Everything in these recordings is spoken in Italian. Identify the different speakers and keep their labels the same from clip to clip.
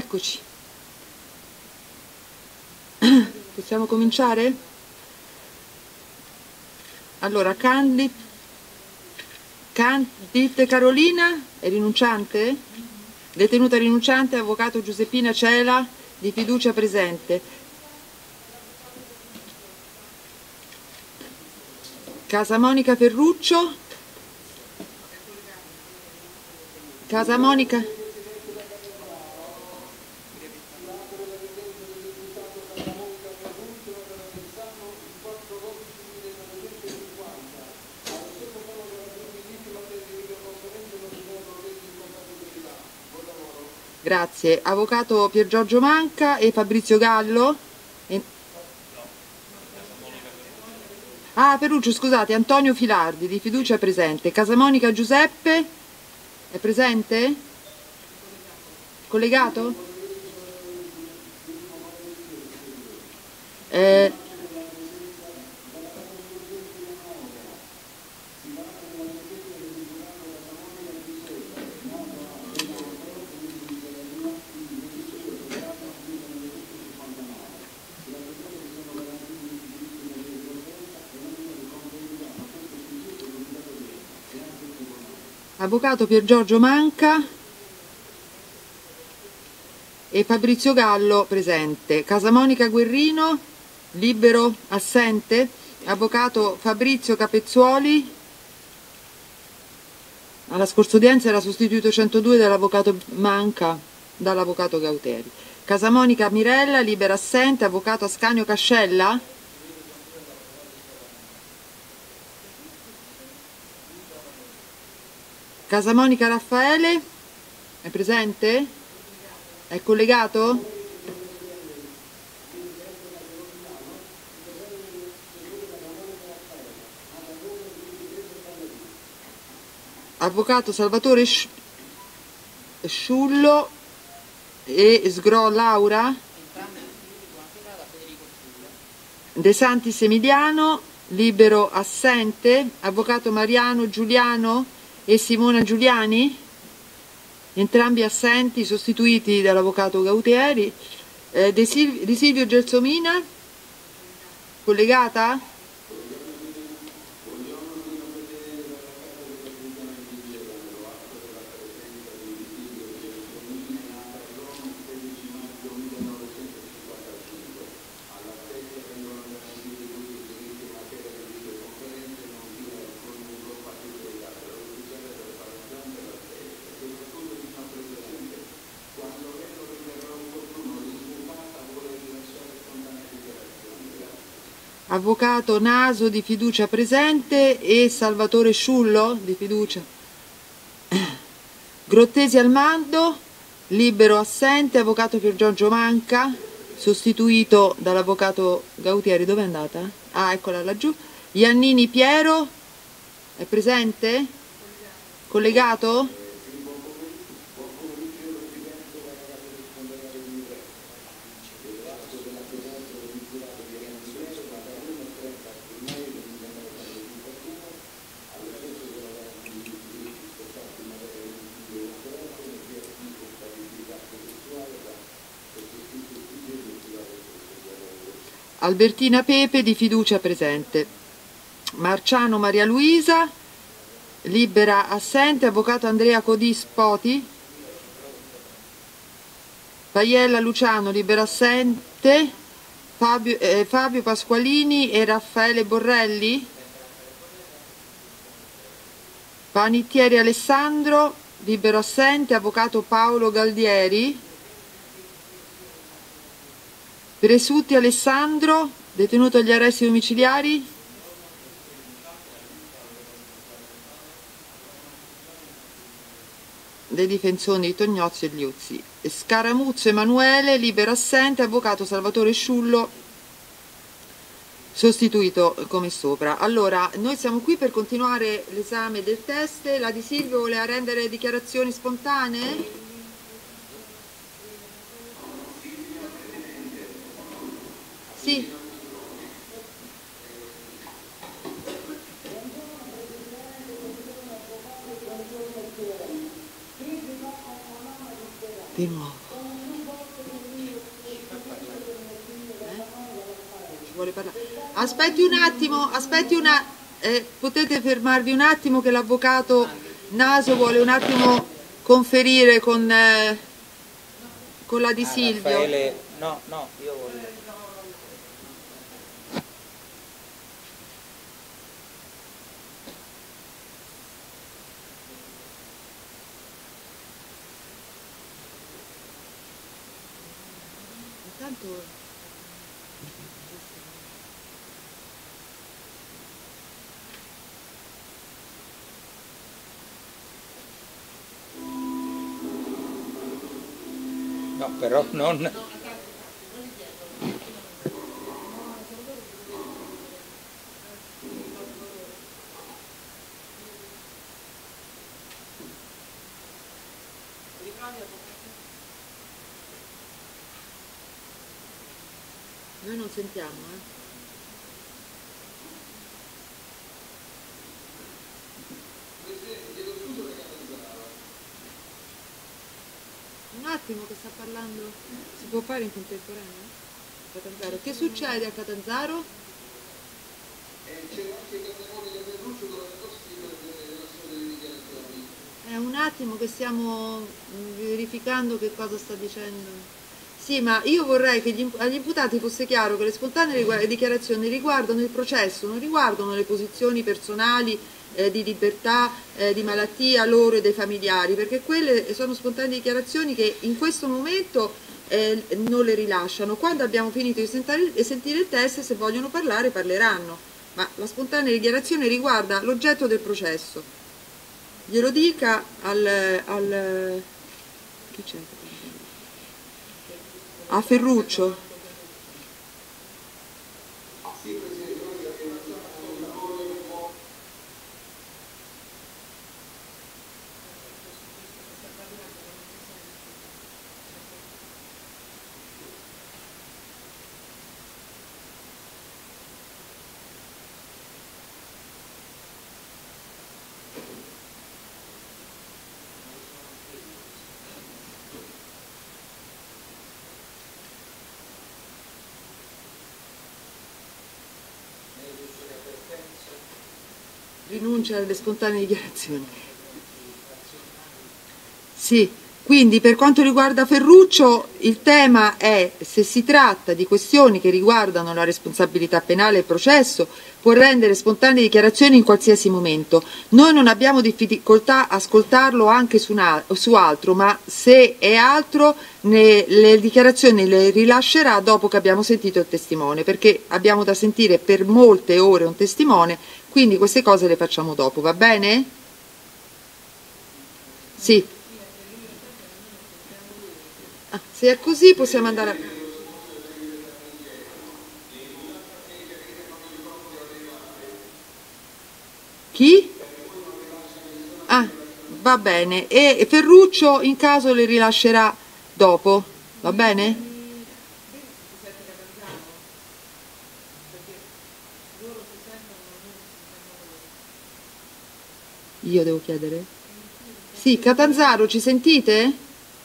Speaker 1: Eccoci. Possiamo cominciare? Allora, Candid Carolina è rinunciante? Detenuta rinunciante, avvocato Giuseppina Cela, di fiducia presente. Casa Monica Ferruccio. Casa Monica. Grazie. Avvocato Pier Giorgio Manca e Fabrizio Gallo. Ah, Ferruccio, scusate, Antonio Filardi, di fiducia presente. Casamonica Giuseppe, è presente? Collegato? Avvocato Pier Giorgio Manca e Fabrizio Gallo presente. Casamonica Guerrino, libero, assente. Avvocato Fabrizio Capezzuoli, alla scorsa udienza era sostituito 102 dall'avvocato Manca, dall'avvocato Gauteri. Casamonica Mirella, libera, assente. Avvocato Ascanio Cascella. Casamonica Raffaele, è presente? È collegato? Avvocato Salvatore Sciullo e Sgro Laura. De Santis Emiliano, libero, assente. Avvocato Mariano Giuliano e Simona Giuliani, entrambi assenti, sostituiti dall'avvocato Gautieri. Di Silvio Gelsomina, collegata? Avvocato Naso, di fiducia presente, e Salvatore Sciullo, di fiducia. Grottesi Almando, libero, assente. Avvocato Pier Giorgio Manca, sostituito dall'avvocato Gautieri. Dove è andata? Ah, eccola laggiù. Iannini Piero, è presente? Collegato? Albertina Pepe, di fiducia presente. Marciano Maria Luisa, libera, assente. Avvocato Andrea Codis Poti. Paiella Luciano, libera, assente. Fabio Pasqualini e Raffaele Borrelli. Panittieri Alessandro, libero, assente. Avvocato Paolo Galdieri. Presutti Alessandro, detenuto agli arresti domiciliari. Dei difensori Tognozzi e Liuzzi. Scaramuzzo Emanuele, libero, assente. Avvocato Salvatore Sciullo, sostituito come sopra. Allora, noi siamo qui per continuare l'esame del test. La Di Silvio voleva rendere dichiarazioni spontanee? Sì. Di nuovo. vuole parlare. Aspetti un attimo, potete fermarvi un attimo che l'avvocato Naso vuole un attimo conferire con la Di Silvio.
Speaker 2: Raffaele, no, io voglio...
Speaker 1: Intanto
Speaker 2: No, però non...
Speaker 1: noi non sentiamo, Un attimo che sta parlando, si può fare in contemporanea? Catanzaro. Che succede a Catanzaro?
Speaker 3: C'è anche il testimone del Ferruccio dove è possibile della sua delle dichiarazioni.
Speaker 1: È un attimo che stiamo verificando che cosa sta dicendo. Sì, ma io vorrei che agli imputati fosse chiaro che le spontanee dichiarazioni riguardano il processo, non riguardano le posizioni personali di libertà, di malattia loro e dei familiari, perché quelle sono spontanee dichiarazioni che in questo momento non le rilasciano. Quando abbiamo finito di sentire il test, se vogliono parlare, parleranno. Ma la spontanea dichiarazione riguarda l'oggetto del processo. Glielo dica chi c'è? A Ferruccio. Rinuncia alle spontanee dichiarazioni. Sì, quindi per quanto riguarda Ferruccio il tema è se si tratta di questioni che riguardano la responsabilità penale e il processo, può rendere spontanee dichiarazioni in qualsiasi momento. Noi non abbiamo difficoltà a ascoltarlo anche su altro, ma se è altro le dichiarazioni le rilascerà dopo che abbiamo sentito il testimone, perché abbiamo da sentire per molte ore un testimone, quindi queste cose le facciamo dopo, va bene? Sì. Se è così possiamo andare a... Chi? Ah, va bene. E Ferruccio in caso le rilascerà dopo, va bene? Io devo chiedere? Sì, Catanzaro, ci sentite?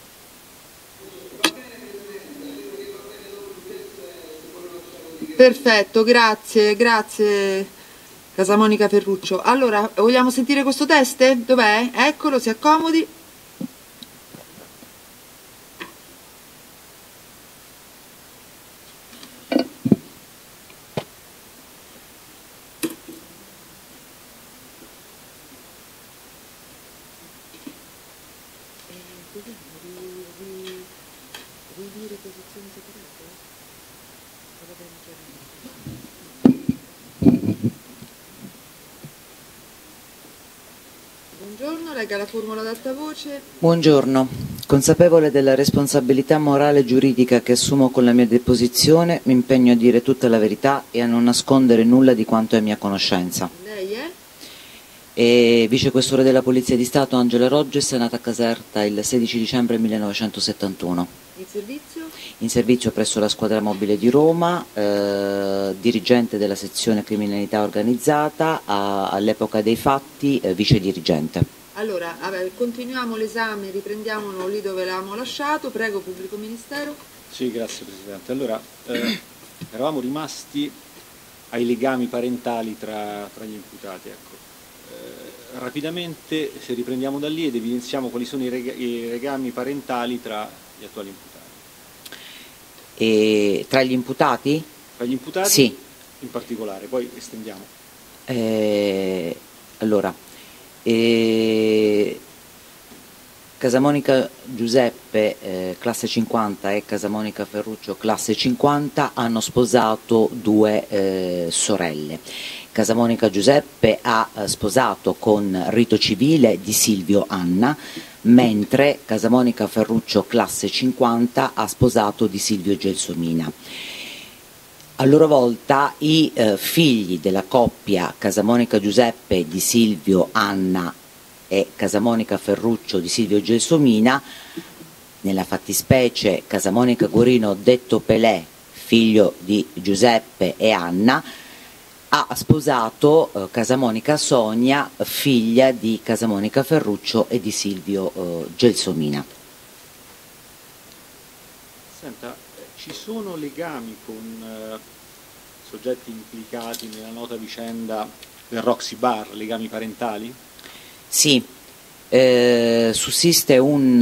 Speaker 1: Perfetto, grazie, grazie Casamonica Ferruccio. Allora, vogliamo sentire questo test? Dov'è? Eccolo, si accomodi. Ridire posizioni separate? Buongiorno, legga la formula ad alta voce.
Speaker 4: Buongiorno, consapevole della responsabilità morale e giuridica che assumo con la mia deposizione, mi impegno a dire tutta la verità e a non nascondere nulla di quanto è a mia conoscenza.
Speaker 1: Lei è?
Speaker 4: Vicequestore della Polizia di Stato Angela Rogges, nata a Caserta il 16 dicembre 1971.
Speaker 1: In servizio?
Speaker 4: In servizio presso la Squadra Mobile di Roma, dirigente della sezione criminalità organizzata, all'epoca dei fatti vice dirigente.
Speaker 1: Allora, continuiamo l'esame, riprendiamolo lì dove l'avevamo lasciato. Prego, pubblico ministero.
Speaker 5: Sì, grazie Presidente. Allora, eravamo rimasti ai legami parentali tra gli imputati. Ecco. Rapidamente, se riprendiamo da lì ed evidenziamo quali sono i legami parentali tra gli attuali imputati.
Speaker 4: E tra gli imputati?
Speaker 5: Tra gli imputati?
Speaker 4: Sì.
Speaker 5: In particolare, poi estendiamo.
Speaker 4: Allora, Casamonica Giuseppe, classe 50, e Casamonica Ferruccio, classe 50, hanno sposato due sorelle. Casamonica Giuseppe ha sposato con rito civile Di Silvio Anna, mentre Casamonica Ferruccio, classe 50, ha sposato Di Silvio Gelsomina. A loro volta i figli della coppia Casamonica Giuseppe, Di Silvio Anna e Casamonica Ferruccio, Di Silvio Gelsomina, nella fattispecie Casamonica Guarino detto Pelé, figlio di Giuseppe e Anna, ha sposato Casamonica Sonia, figlia di Casamonica Ferruccio e di Silvio Gelsomina.
Speaker 5: Senta, ci sono legami con soggetti implicati nella nota vicenda del Roxy Bar, legami parentali?
Speaker 4: Sì, sussiste un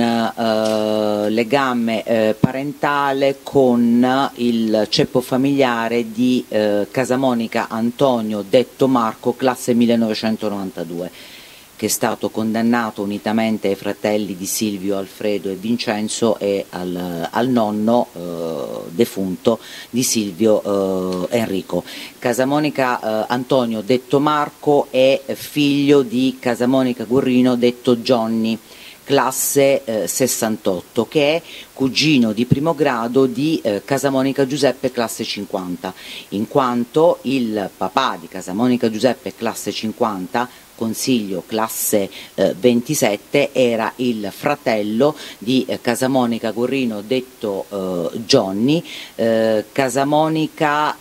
Speaker 4: legame parentale con il ceppo familiare di Casamonica Antonio detto Marco, classe 1992, che è stato condannato unitamente ai fratelli di Silvio, Alfredo e Vincenzo e al nonno defunto di Silvio, Enrico. Casamonica Antonio detto Marco è figlio di Casamonica Guarino detto Johnny, classe 68, che è cugino di primo grado di Casamonica Giuseppe, classe 50, in quanto il papà di Casamonica Giuseppe, classe 50, Consiglio, classe 27, era il fratello di Casamonica Guarino detto Johnny, Casamonica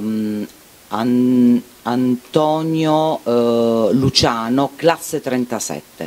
Speaker 4: Antonio Luciano, classe 37.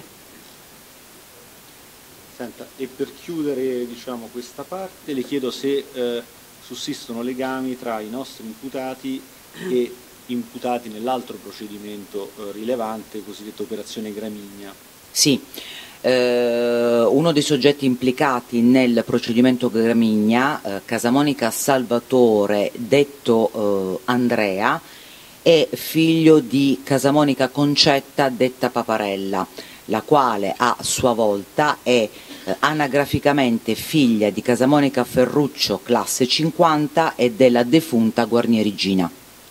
Speaker 5: Senta, e per chiudere, diciamo, questa parte, le chiedo se sussistono legami tra i nostri imputati e imputati nell'altro procedimento rilevante, cosiddetta operazione Gramigna.
Speaker 4: Sì, uno dei soggetti implicati nel procedimento Gramigna, Casamonica Salvatore detto Andrea, è figlio di Casamonica Concetta detta Paparella, la quale a sua volta è anagraficamente figlia di Casamonica Ferruccio, classe 50, e della defunta Guarnierigina.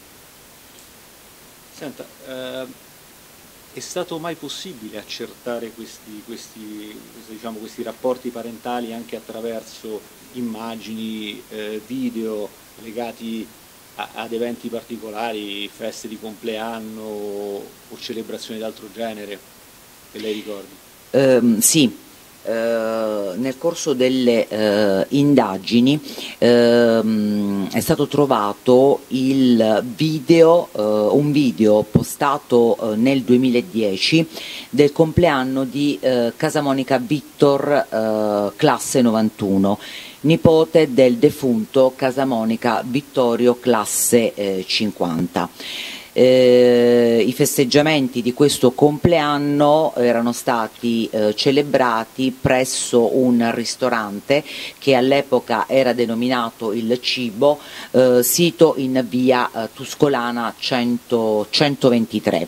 Speaker 5: Senta, è stato mai possibile accertare questi rapporti parentali anche attraverso immagini, video legati ad eventi particolari, feste di compleanno o celebrazioni d'altro genere, che lei ricordi?
Speaker 4: Sì. Nel corso delle indagini è stato trovato un video postato nel 2010 del compleanno di Casamonica Vittor, classe 91, nipote del defunto Casamonica Vittorio, classe 50. I festeggiamenti di questo compleanno erano stati celebrati presso un ristorante che all'epoca era denominato Il Cibo, sito in via Tuscolana 123.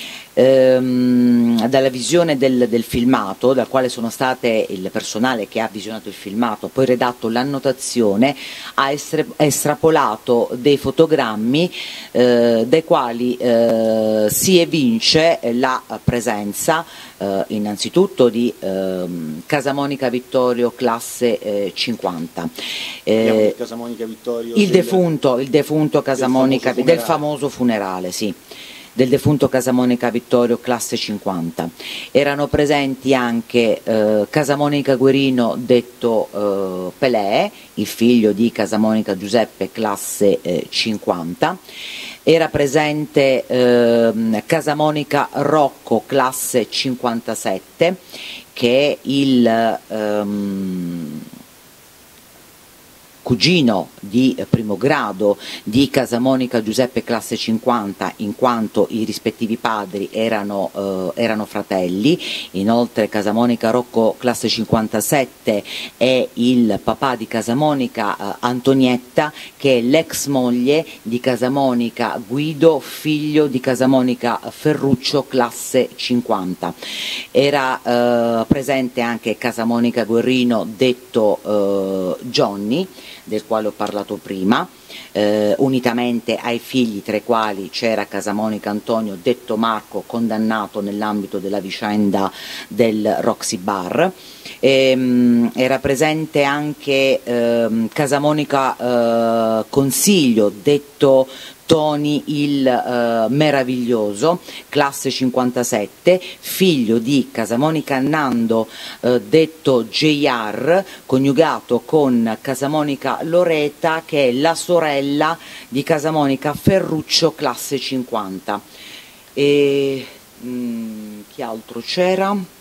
Speaker 4: Dalla visione del filmato, dal quale sono state il personale che ha visionato il filmato, poi redatto l'annotazione, ha estrapolato dei fotogrammi dai quali si evince la presenza innanzitutto di Casamonica Vittorio, classe 50.
Speaker 5: Casamonica Vittorio
Speaker 4: Il defunto Casamonica del famoso funerale, sì, del defunto Casamonica Vittorio, classe 50. Erano presenti anche Casamonica Guarino detto Pelé, il figlio di Casamonica Giuseppe, classe 50. Era presente Casamonica Rocco, classe 57, che è cugino di primo grado di Casamonica Giuseppe classe 50, in quanto i rispettivi padri erano fratelli. Inoltre Casamonica Rocco classe 57 è il papà di Casamonica Antonietta, che è l'ex moglie di Casamonica Guido, figlio di Casamonica Ferruccio classe 50. Era presente anche Casamonica Guerrino detto Johnny, del quale ho parlato prima, unitamente ai figli, tra i quali c'era Casamonica Antonio detto Marco, condannato nell'ambito della vicenda del Roxy Bar. Era presente anche Casamonica Consiglio detto Tony il Meraviglioso, classe 57, figlio di Casamonica Nando detto JR, coniugato con Casamonica Loreta, che è la sorella di Casamonica Ferruccio, classe 50. E chi altro c'era?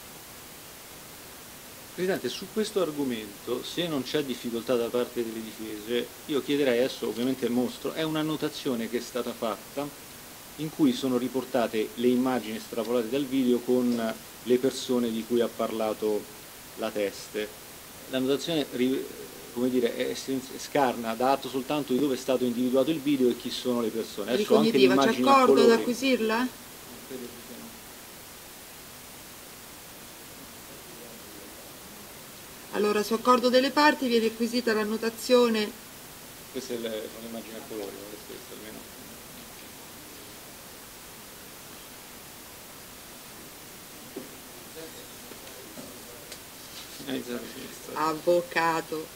Speaker 5: Presidente, su questo argomento, se non c'è difficoltà da parte delle difese, io chiederei adesso, ovviamente mostro, è un'annotazione che è stata fatta in cui sono riportate le immagini estrapolate dal video con le persone di cui ha parlato la teste. L'annotazione, come dire, è scarna, dà atto soltanto di dove è stato individuato il video e chi sono le persone. Adesso anche l'immagine
Speaker 1: c'è accordo ad acquisirla? Allora, su accordo delle parti viene acquisita l'annotazione.
Speaker 5: Queste sono le immagini a colori, queste almeno.
Speaker 1: Avvocato.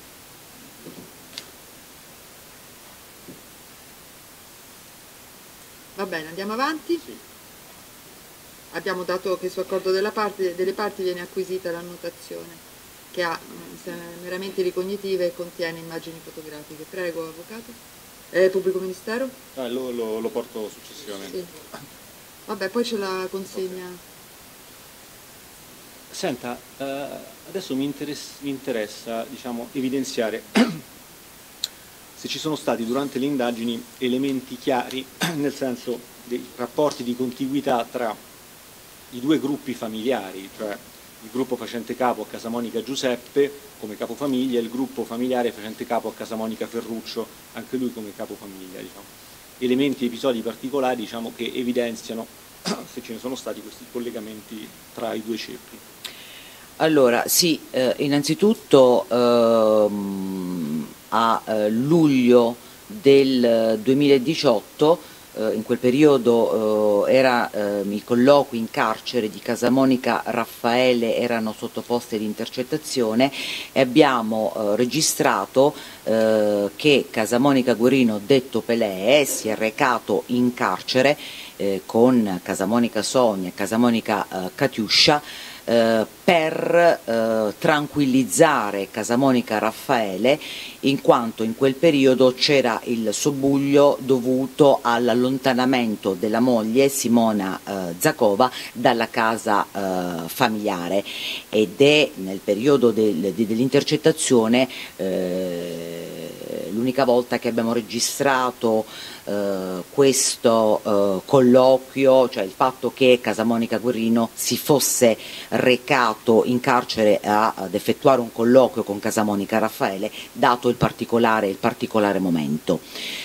Speaker 1: Va bene, andiamo avanti?
Speaker 5: Sì.
Speaker 1: Abbiamo dato che su accordo delle parti viene acquisita l'annotazione, che ha meramente ricognitive e contiene immagini fotografiche. Prego, avvocato. Pubblico ministero?
Speaker 5: Lo porto successivamente.
Speaker 1: Sì. Vabbè, poi ce la consegna.
Speaker 5: Senta, adesso mi interessa diciamo, evidenziare se ci sono stati durante le indagini elementi chiari, nel senso dei rapporti di contiguità tra i due gruppi familiari, cioè il gruppo facente capo a Casamonica Giuseppe come capofamiglia e il gruppo familiare facente capo a Casamonica Ferruccio, anche lui come capofamiglia. Diciamo. Elementi e episodi particolari diciamo, che evidenziano se ce ne sono stati questi collegamenti tra i due ceppi.
Speaker 4: Allora, sì, innanzitutto a luglio del 2018, in quel periodo i colloqui in carcere di Casamonica Raffaele erano sottoposti ad intercettazione e abbiamo registrato che Casamonica Guerino detto Pelé si è recato in carcere con Casamonica Sonia e Casamonica Catiuscia per tranquillizzare Casamonica Raffaele, in quanto in quel periodo c'era il subbuglio dovuto all'allontanamento della moglie Simona Zacova dalla casa familiare, ed è nel periodo dell'intercettazione l'unica volta che abbiamo registrato questo colloquio, cioè il fatto che Casamonica Guerino si fosse recato in carcere ad effettuare un colloquio con Casamonica Raffaele, dato il particolare momento.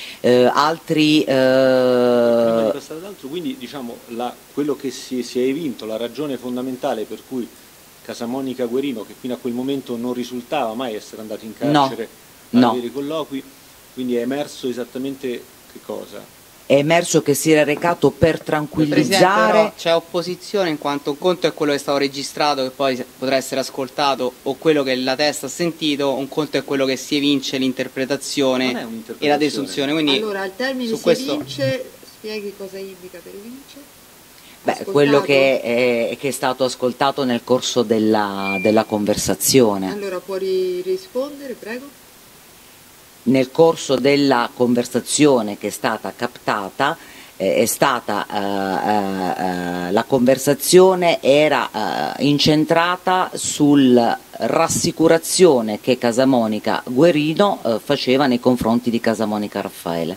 Speaker 5: Quindi diciamo quello che si è evinto, la ragione fondamentale per cui Casamonica Guerino, che fino a quel momento non risultava mai essere andato in carcere a avere i colloqui, quindi è emerso esattamente che cosa?
Speaker 4: È emerso che si era recato per tranquillizzare.
Speaker 6: C'è opposizione, in quanto un conto è quello che è stato registrato, che poi potrà essere ascoltato, o quello che la testa ha sentito, un conto è quello che si evince l'interpretazione e la desunzione. Quindi,
Speaker 1: allora, al termine
Speaker 6: su
Speaker 1: si
Speaker 6: questo...
Speaker 1: evince, spieghi cosa indica per evince?
Speaker 4: Beh, quello che è stato ascoltato nel corso della conversazione.
Speaker 1: Allora, può rispondere, prego?
Speaker 4: Nel corso della conversazione che è stata captata è stata la conversazione era incentrata sulla rassicurazione che Casamonica Guerino faceva nei confronti di Casamonica Raffaele.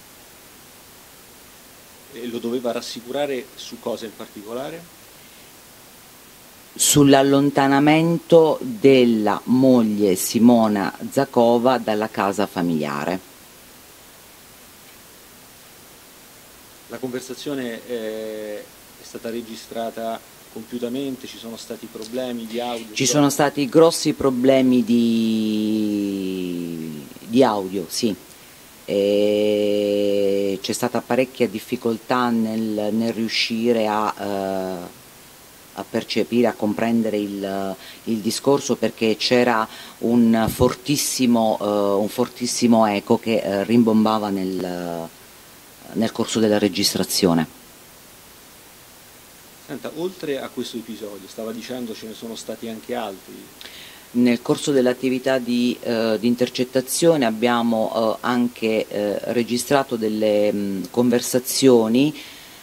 Speaker 5: E lo doveva rassicurare su cosa in particolare?
Speaker 4: Sull'allontanamento della moglie Simona Zacova dalla casa familiare.
Speaker 5: La conversazione è stata registrata compiutamente, ci sono stati problemi di audio?
Speaker 4: Ci sono stati grossi problemi di audio, sì. C'è stata parecchia difficoltà nel riuscire a percepire, a comprendere il discorso, perché c'era un fortissimo eco che rimbombava nel corso della registrazione.
Speaker 5: Senta, oltre a questo episodio, stava dicendo ce ne sono stati anche altri?
Speaker 4: Nel corso dell'attività di intercettazione abbiamo anche registrato delle conversazioni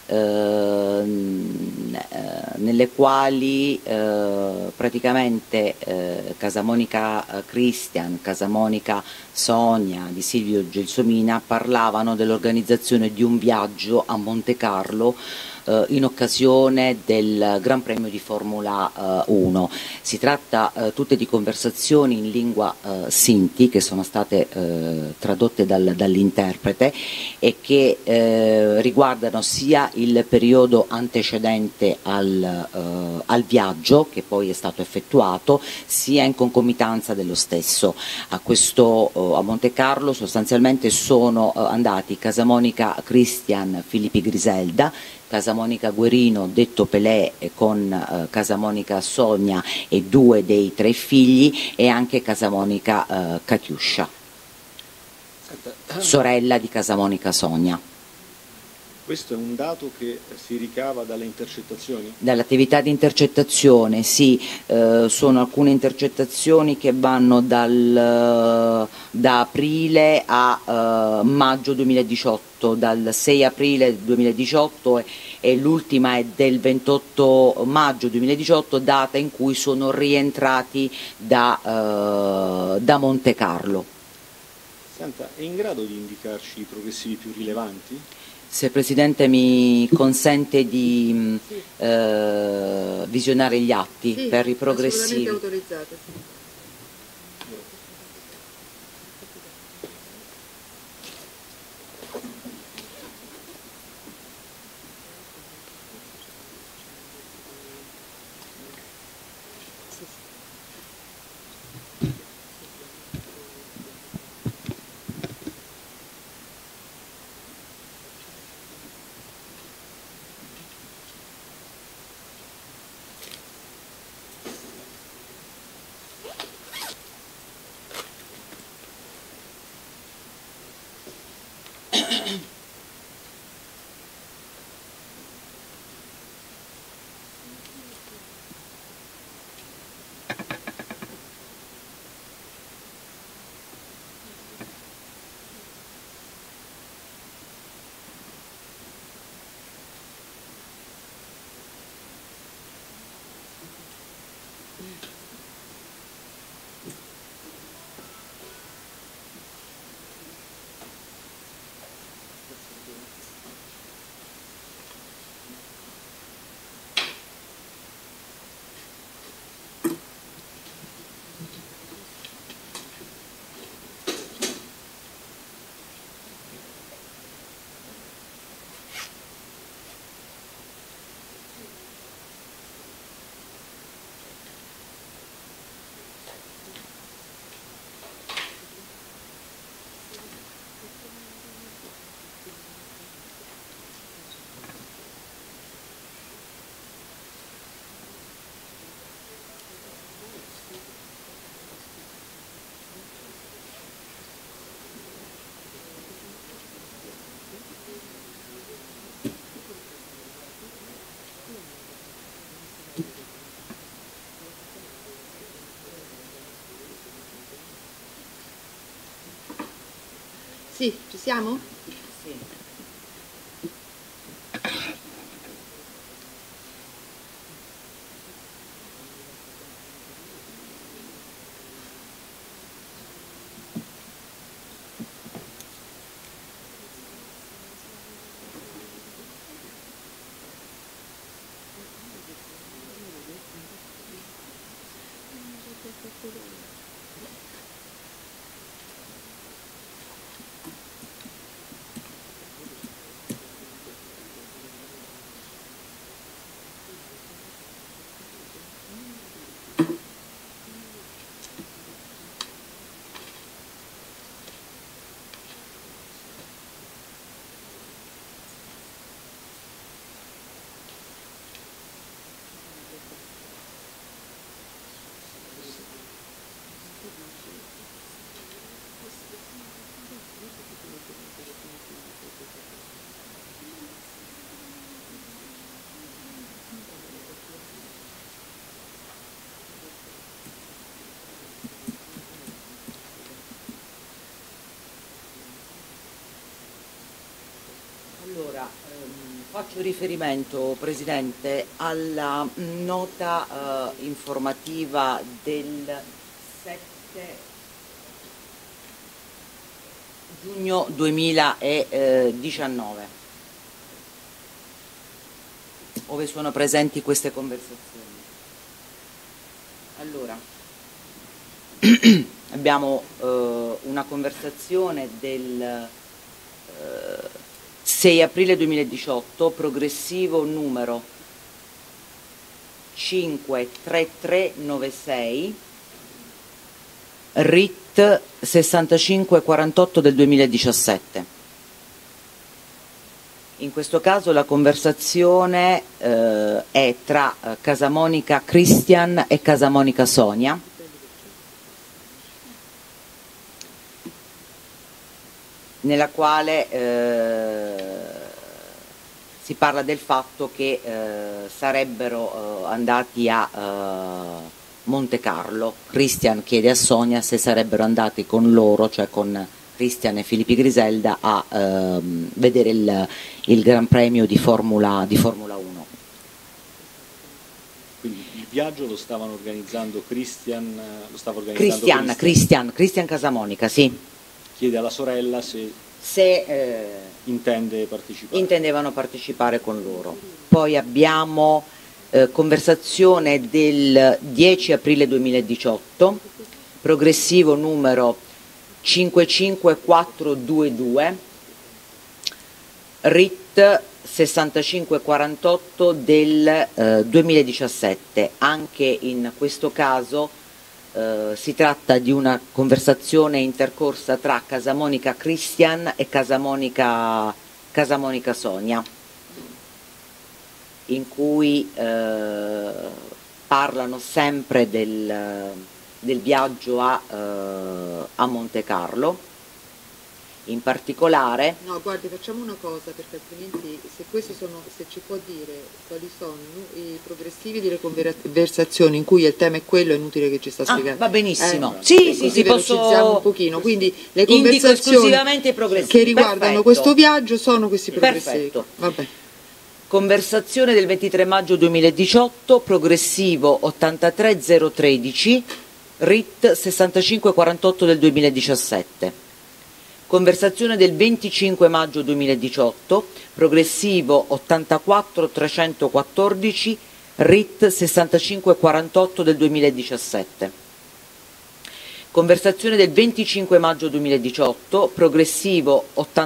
Speaker 4: nelle quali praticamente Casamonica Christian, Casamonica Sonia di Silvio Gelsomina parlavano dell'organizzazione di un viaggio a Montecarlo in occasione del Gran Premio di Formula 1. Si tratta tutte di conversazioni in lingua Sinti che sono state tradotte dall'interprete e che riguardano sia il periodo antecedente al viaggio che poi è stato effettuato, sia in concomitanza dello stesso. A Montecarlo sostanzialmente sono andati Casamonica Christian Filippi Griselda, Casamonica Guerino detto Pelé con Casamonica Sonia e 2 dei 3 figli, e anche Casamonica Catiuscia, sorella di Casamonica Sonia.
Speaker 5: Questo è un dato che si ricava dalle intercettazioni?
Speaker 4: Dall'attività di intercettazione, sì, sono alcune intercettazioni che vanno da aprile a maggio 2018, dal 6 aprile 2018 e l'ultima è del 28 maggio 2018, data in cui sono rientrati da Montecarlo.
Speaker 5: Senta, è in grado di indicarci i progressivi più rilevanti?
Speaker 4: Se il Presidente mi consente di visionare gli atti per i progressivi.
Speaker 1: Assolutamente autorizzate. Sì, ci siamo?
Speaker 4: Sì. Allora, faccio riferimento, Presidente, alla nota informativa del 7 giugno 2019, ove sono presenti queste conversazioni. Allora, abbiamo una conversazione del 6 aprile 2018, progressivo numero 53396, RIT 6548 del 2017. In questo caso la conversazione è tra Casamonica Christian e Casamonica Sonia. Nella quale si parla del fatto che sarebbero andati a Monte Carlo. Christian chiede a Sonia se sarebbero andati con loro, cioè con Christian e Filippi Griselda, a vedere il Gran Premio di Formula 1.
Speaker 5: Quindi il viaggio lo stavano organizzando Christian, lo stava organizzando
Speaker 4: Christian Casamonica, sì.
Speaker 5: Chiede alla sorella se intende partecipare.
Speaker 4: Intendevano partecipare con loro. Poi abbiamo conversazione del 10 aprile 2018, progressivo numero 55422, RIT 6548 del 2017. Anche in questo caso si tratta di una conversazione intercorsa tra Casamonica Christian e Casamonica Sonia, in cui parlano sempre del viaggio a Monte Carlo. In particolare...
Speaker 1: No, guardi, facciamo una cosa, perché altrimenti se ci può dire quali sono i progressivi delle conversazioni in cui il tema è quello, è inutile che ci sta spiegando.
Speaker 4: Va benissimo. Sì,
Speaker 1: così
Speaker 4: posso...
Speaker 1: un pochino. Quindi le conversazioni che riguardano questo viaggio sono questi progressivi.
Speaker 4: Perfetto.
Speaker 1: Vabbè.
Speaker 4: Conversazione del 23 maggio 2018, progressivo 83013, RIT 6548 del 2017. Conversazione del 25 maggio 2018, progressivo 84314, RIT 6548 del 2017. Conversazione del 25 maggio 2018, progressivo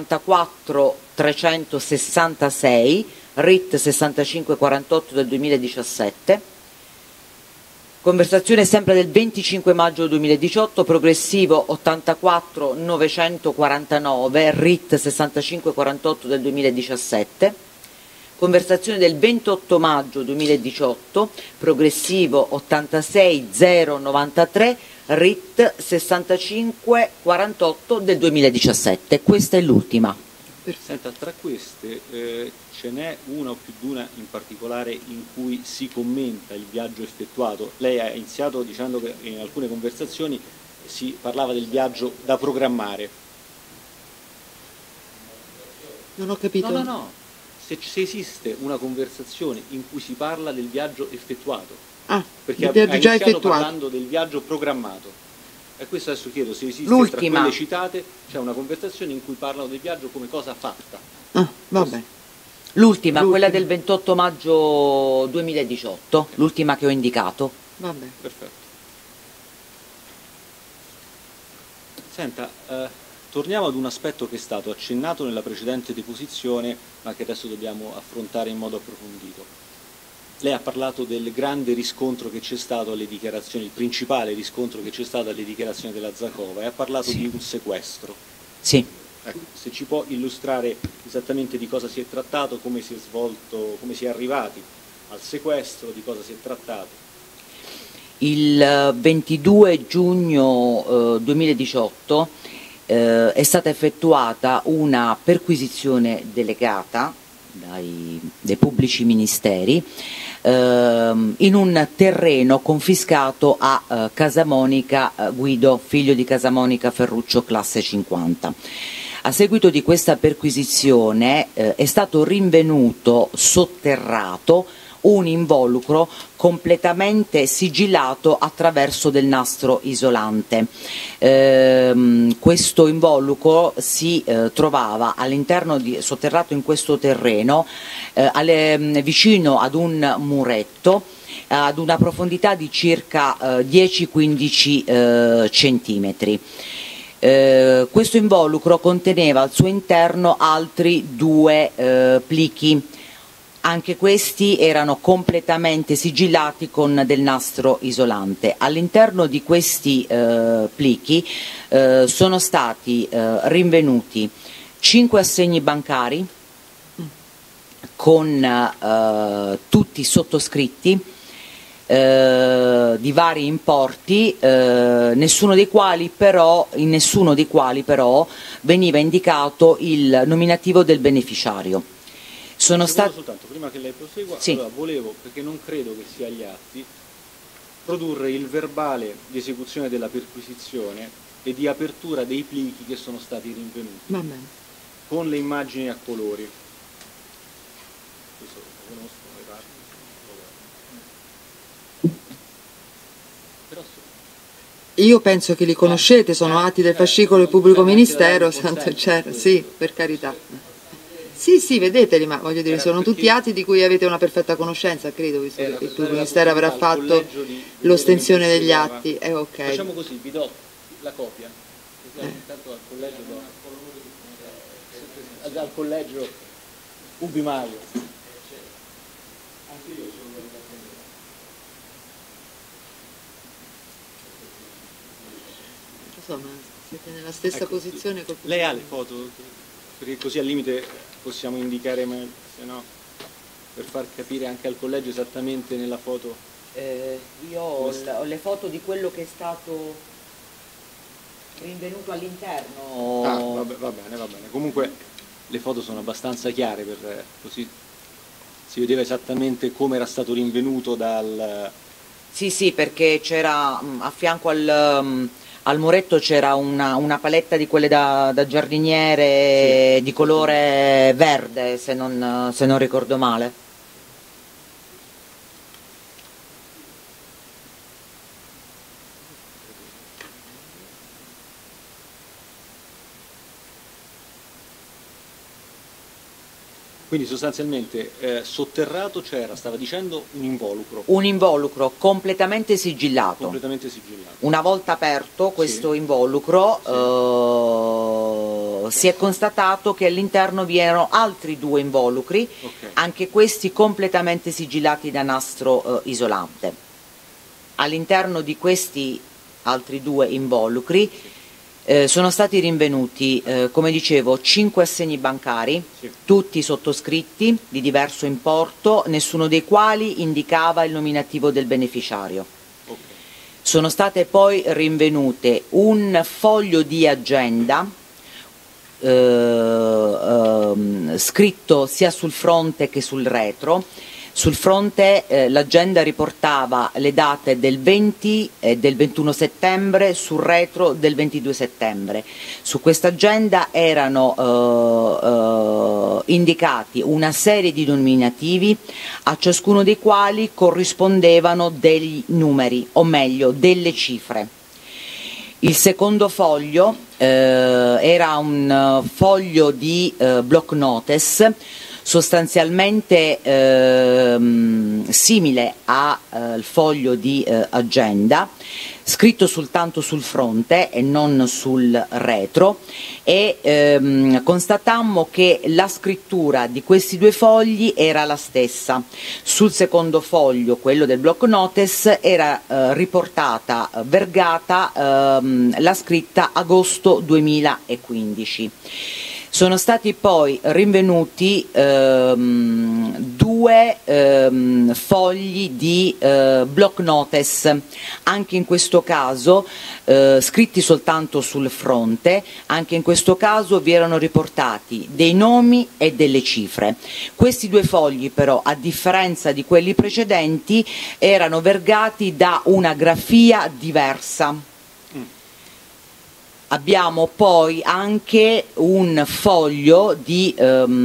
Speaker 4: 84366, RIT 6548 del 2017. Conversazione sempre del 25 maggio 2018, progressivo 84949, RIT 6548 del 2017. Conversazione del 28 maggio 2018, progressivo 86093, RIT 6548 del 2017. Questa è l'ultima.
Speaker 5: Senta, tra queste ce n'è una o più di una in particolare in cui si commenta il viaggio effettuato. Lei ha iniziato dicendo che in alcune conversazioni si parlava del viaggio da programmare.
Speaker 1: Non ho capito.
Speaker 5: No. Se esiste una conversazione in cui si parla del viaggio effettuato. Perché ha iniziato parlando del viaggio programmato. E questo adesso chiedo se esiste tra quelle citate, c'è una conversazione in cui parlano del viaggio come cosa fatta.
Speaker 1: Vabbè.
Speaker 4: L'ultima, quella del 28 maggio 2018, l'ultima che ho indicato.
Speaker 1: Vabbè.
Speaker 5: Perfetto. Senta, torniamo ad un aspetto che è stato accennato nella precedente deposizione, ma che adesso dobbiamo affrontare in modo approfondito. Lei ha parlato del grande riscontro che c'è stato alle dichiarazioni, il principale riscontro che c'è stato alle dichiarazioni della Zakova, e ha parlato di un sequestro.
Speaker 4: Sì.
Speaker 5: Ecco, se ci può illustrare esattamente di cosa si è trattato, come si è svolto, come si è arrivati al sequestro, di cosa si è trattato.
Speaker 4: Il 22 giugno 2018 è stata effettuata una perquisizione delegata dai pubblici ministeri in un terreno confiscato a Casamonica Guido, figlio di Casamonica Ferruccio, classe 50. A seguito di questa perquisizione è stato rinvenuto sotterrato un involucro completamente sigillato attraverso del nastro isolante. Questo involucro si trovava all'interno sotterrato in questo terreno vicino ad un muretto ad una profondità di circa 10-15 centimetri. Questo involucro conteneva al suo interno altri 2 plichi. Anche questi erano completamente sigillati con del nastro isolante. All'interno di questi plichi sono stati rinvenuti 5 assegni bancari con tutti sottoscritti di vari importi, in nessuno dei quali però veniva indicato il nominativo del beneficiario. Sono stati...
Speaker 5: Soltanto, prima che lei prosegua,
Speaker 4: sì.
Speaker 5: Allora, volevo, perché non credo che sia agli atti, produrre il verbale di esecuzione della perquisizione e di apertura dei plichi che sono stati rinvenuti,
Speaker 1: Va bene.
Speaker 5: con le immagini a colori. Questo lo conosco, le parti. Però
Speaker 1: Io penso che li conoscete, sono atti del fascicolo del pubblico ministero, tanto c'era, sì, per carità. Sì, sì, vedeteli, ma voglio dire, sono tutti atti di cui avete una perfetta conoscenza, credo, visto che il pubblico ministero avrà fatto l'ostensione degli atti. Ok.
Speaker 5: Facciamo così, vi do la copia, intanto al collegio Ubi Mario.
Speaker 1: Insomma, siete nella stessa posizione col
Speaker 5: Lei ha le foto? Perché così al limite possiamo indicare meglio, se no, per far capire anche al collegio esattamente nella foto.
Speaker 4: Io ho le foto di quello che è stato rinvenuto all'interno.
Speaker 5: Ah, va bene. Comunque le foto sono abbastanza chiare, così si vedeva esattamente come era stato rinvenuto dal...
Speaker 4: Sì, perché c'era a fianco al muretto c'era una paletta di quelle da giardiniere, sì, di colore verde, se non ricordo male.
Speaker 5: Quindi sostanzialmente sotterrato c'era, stava dicendo, un involucro.
Speaker 4: Un involucro completamente sigillato.
Speaker 5: Completamente sigillato.
Speaker 4: Una volta aperto questo involucro, si è constatato che all'interno vi erano altri 2 involucri, anche questi completamente sigillati da nastro isolante. All'interno di questi altri 2 involucri sono stati rinvenuti, come dicevo, 5 assegni bancari, tutti sottoscritti di diverso importo, nessuno dei quali indicava il nominativo del beneficiario. Sono state poi rinvenute un foglio di agenda scritto sia sul fronte che sul retro. Sul fronte l'agenda riportava le date del 20 e del 21 settembre, sul retro del 22 settembre. Su questa agenda erano indicati una serie di nominativi, a ciascuno dei quali corrispondevano degli numeri, o meglio delle cifre. Il secondo foglio era un foglio di block notice, sostanzialmente simile al foglio di agenda, scritto soltanto sul fronte e non sul retro, e constatammo che la scrittura di questi 2 fogli era la stessa. Sul secondo foglio, quello del block notice, era riportata vergata la scritta agosto 2015. Sono stati poi rinvenuti 2 fogli di block notice, anche in questo caso scritti soltanto sul fronte. Anche in questo caso vi erano riportati dei nomi e delle cifre. Questi 2 fogli però, a differenza di quelli precedenti, erano vergati da una grafia diversa. Abbiamo poi anche un foglio di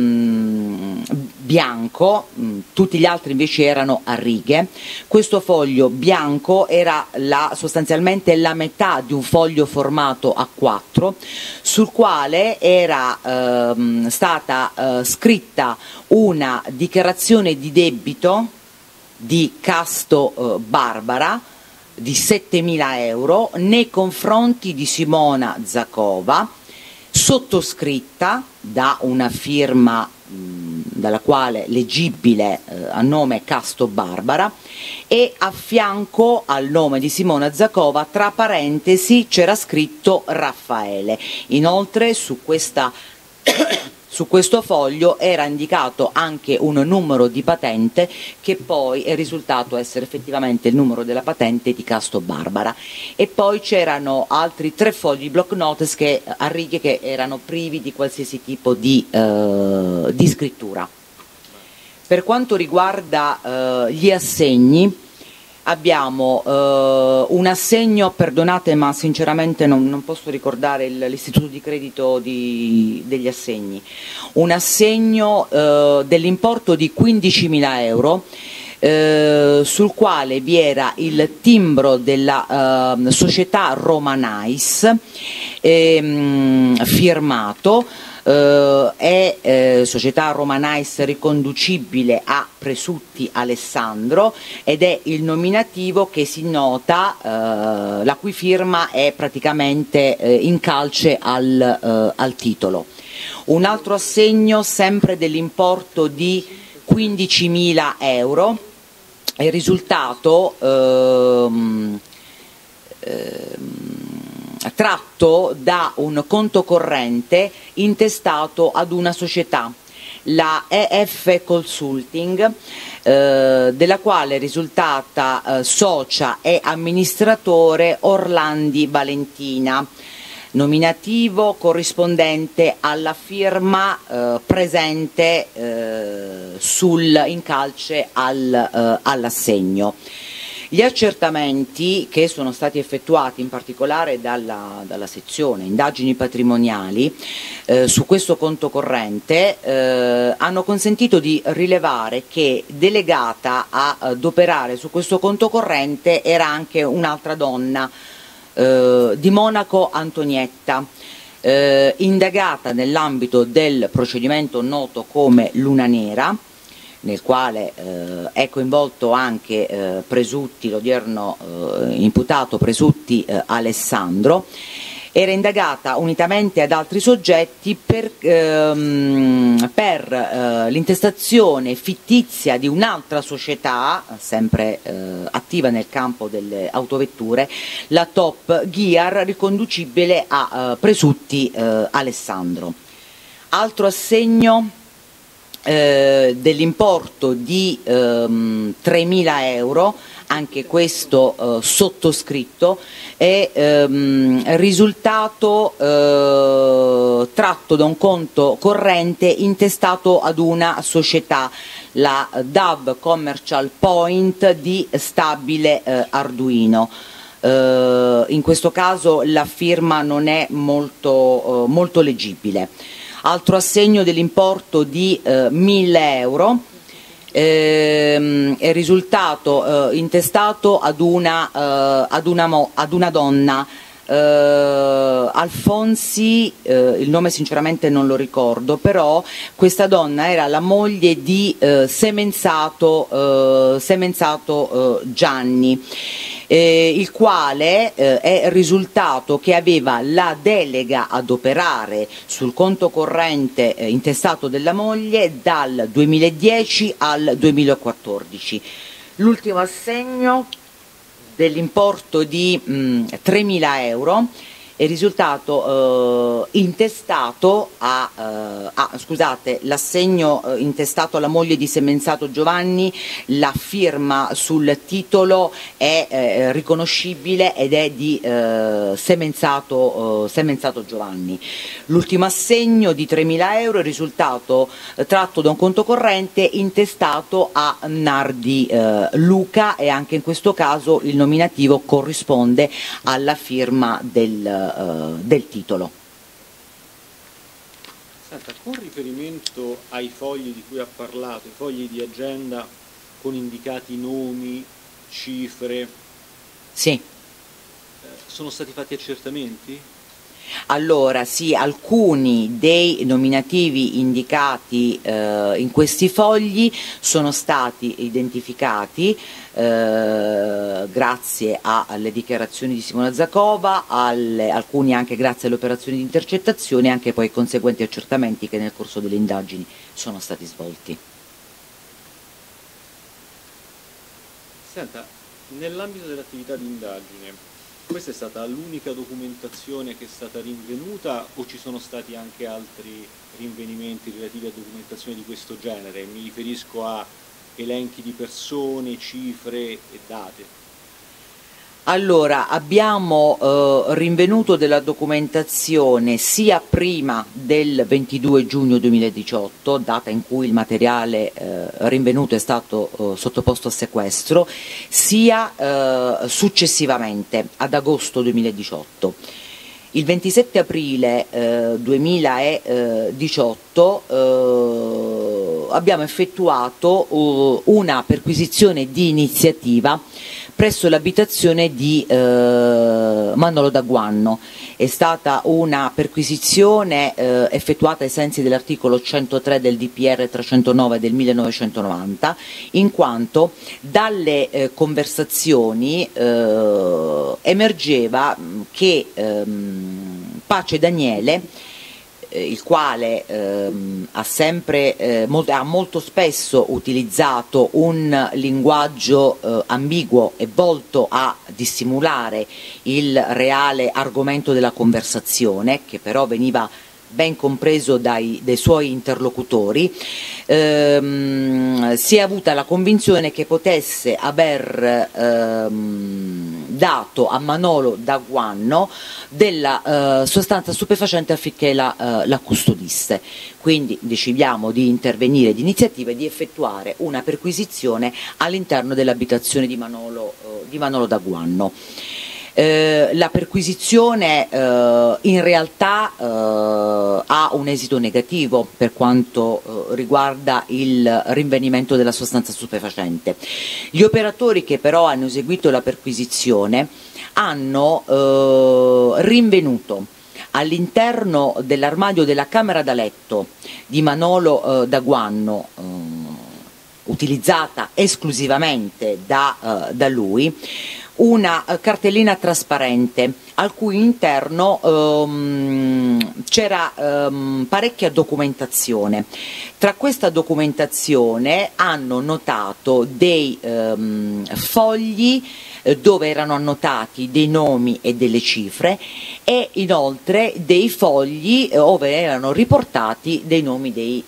Speaker 4: bianco, tutti gli altri invece erano a righe. Questo foglio bianco era sostanzialmente la metà di un foglio formato a 4, sul quale era stata scritta una dichiarazione di debito di Casto Barbara di 7.000 euro nei confronti di Simona Zacova, sottoscritta da una firma dalla quale leggibile a nome Casto Barbara, e a fianco al nome di Simona Zacova, tra parentesi, c'era scritto Raffaele. Inoltre su questo foglio era indicato anche un numero di patente, che poi è risultato essere effettivamente il numero della patente di Casto Barbara. E poi c'erano altri 3 fogli block notes a righe che erano privi di qualsiasi tipo di scrittura. Per quanto riguarda gli assegni, abbiamo un assegno, perdonate ma sinceramente non posso ricordare l'istituto di credito degli assegni, un assegno dell'importo di 15.000 euro, sul quale vi era il timbro della società Romanais firmato. È società Romanais riconducibile a Presutti Alessandro, ed è il nominativo che si nota, la cui firma è praticamente in calce al titolo. Un altro assegno sempre dell'importo di 15.000 euro è risultato tratto da un conto corrente intestato ad una società, la EF Consulting, della quale è risultata socia e amministratore Orlandi Valentina, nominativo corrispondente alla firma presente in calce all'assegno. Gli accertamenti che sono stati effettuati in particolare dalla sezione indagini patrimoniali su questo conto corrente hanno consentito di rilevare che delegata ad operare su questo conto corrente era anche un'altra donna di Monaco, Antonietta, indagata nell'ambito del procedimento noto come Luna Nera, nel quale è coinvolto anche Presutti, l'odierno imputato Presutti Alessandro. Era indagata unitamente ad altri soggetti per l'intestazione fittizia di un'altra società, sempre attiva nel campo delle autovetture, la Top Gear, riconducibile a Presutti Alessandro. Altro assegno dell'importo di 3.000 euro, anche questo sottoscritto, è risultato tratto da un conto corrente intestato ad una società, la DAV Commercial Point di Stabile Arduino. In questo caso la firma non è molto leggibile. Altro assegno dell'importo di 1.000 euro è risultato intestato ad una donna, Alfonsi, il nome sinceramente non lo ricordo, però questa donna era la moglie di Semenzato Gianni, il quale è risultato che aveva la delega ad operare sul conto corrente intestato della moglie dal 2010 al 2014. L'ultimo assegno dell'importo di 3.000 euro è risultato intestato l'assegno intestato alla moglie di Semenzato Giovanni, la firma sul titolo è riconoscibile ed è di Semenzato Giovanni. L'ultimo assegno di 3.000 euro è risultato tratto da un conto corrente intestato a Nardi Luca, e anche in questo caso il nominativo corrisponde alla firma del del titolo.
Speaker 5: Senta, con riferimento ai fogli di cui ha parlato, i fogli di agenda con indicati nomi, cifre,
Speaker 4: Sì.
Speaker 5: Sono stati fatti accertamenti?
Speaker 4: Allora, sì, alcuni dei nominativi indicati in questi fogli sono stati identificati grazie alle dichiarazioni di Simona Zacova, alcuni anche grazie alle operazioni di intercettazione e anche poi ai conseguenti accertamenti che nel corso delle indagini sono stati svolti.
Speaker 5: Senta, nell'ambito dell'attività di indagine, questa è stata l'unica documentazione che è stata rinvenuta o ci sono stati anche altri rinvenimenti relativi a documentazione di questo genere? Mi riferisco a elenchi di persone, cifre e date.
Speaker 4: Allora, abbiamo rinvenuto della documentazione sia prima del 22 giugno 2018, data in cui il materiale rinvenuto è stato sottoposto a sequestro, sia successivamente, ad agosto 2018. Il 27 aprile 2018 abbiamo effettuato una perquisizione di iniziativa presso l'abitazione di Manolo Daguanno. È stata una perquisizione effettuata ai sensi dell'articolo 103 del DPR 309 del 1990, in quanto dalle conversazioni emergeva che Pace Daniele, il quale ha molto spesso utilizzato un linguaggio ambiguo e volto a dissimulare il reale argomento della conversazione, che però veniva ben compreso dai suoi interlocutori, si è avuta la convinzione che potesse aver dato a Manolo Daguanno della sostanza stupefacente affinché la custodisse. Quindi decidiamo di intervenire d'iniziativa e di effettuare una perquisizione all'interno dell'abitazione di Manolo Daguanno. La perquisizione in realtà ha un esito negativo per quanto riguarda il rinvenimento della sostanza stupefacente. Gli operatori che però hanno eseguito la perquisizione hanno rinvenuto all'interno dell'armadio della camera da letto di Manolo Daguanno, utilizzata esclusivamente da lui, una cartellina trasparente al cui interno c'era parecchia documentazione. Tra questa documentazione hanno notato dei fogli dove erano annotati dei nomi e delle cifre e inoltre dei fogli dove erano riportati dei nomi di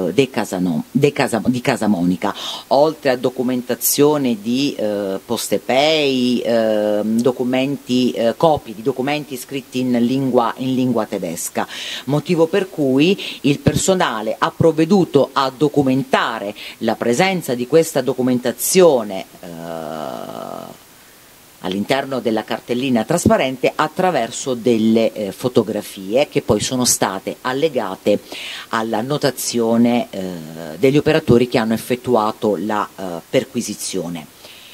Speaker 4: Casa Monica, oltre a documentazione di postepei, copie di documenti scritti in lingua tedesca, motivo per cui il personale ha provveduto a documentare la presenza di questa documentazione all'interno della cartellina trasparente attraverso delle fotografie che poi sono state allegate alla notazione degli operatori che hanno effettuato la perquisizione.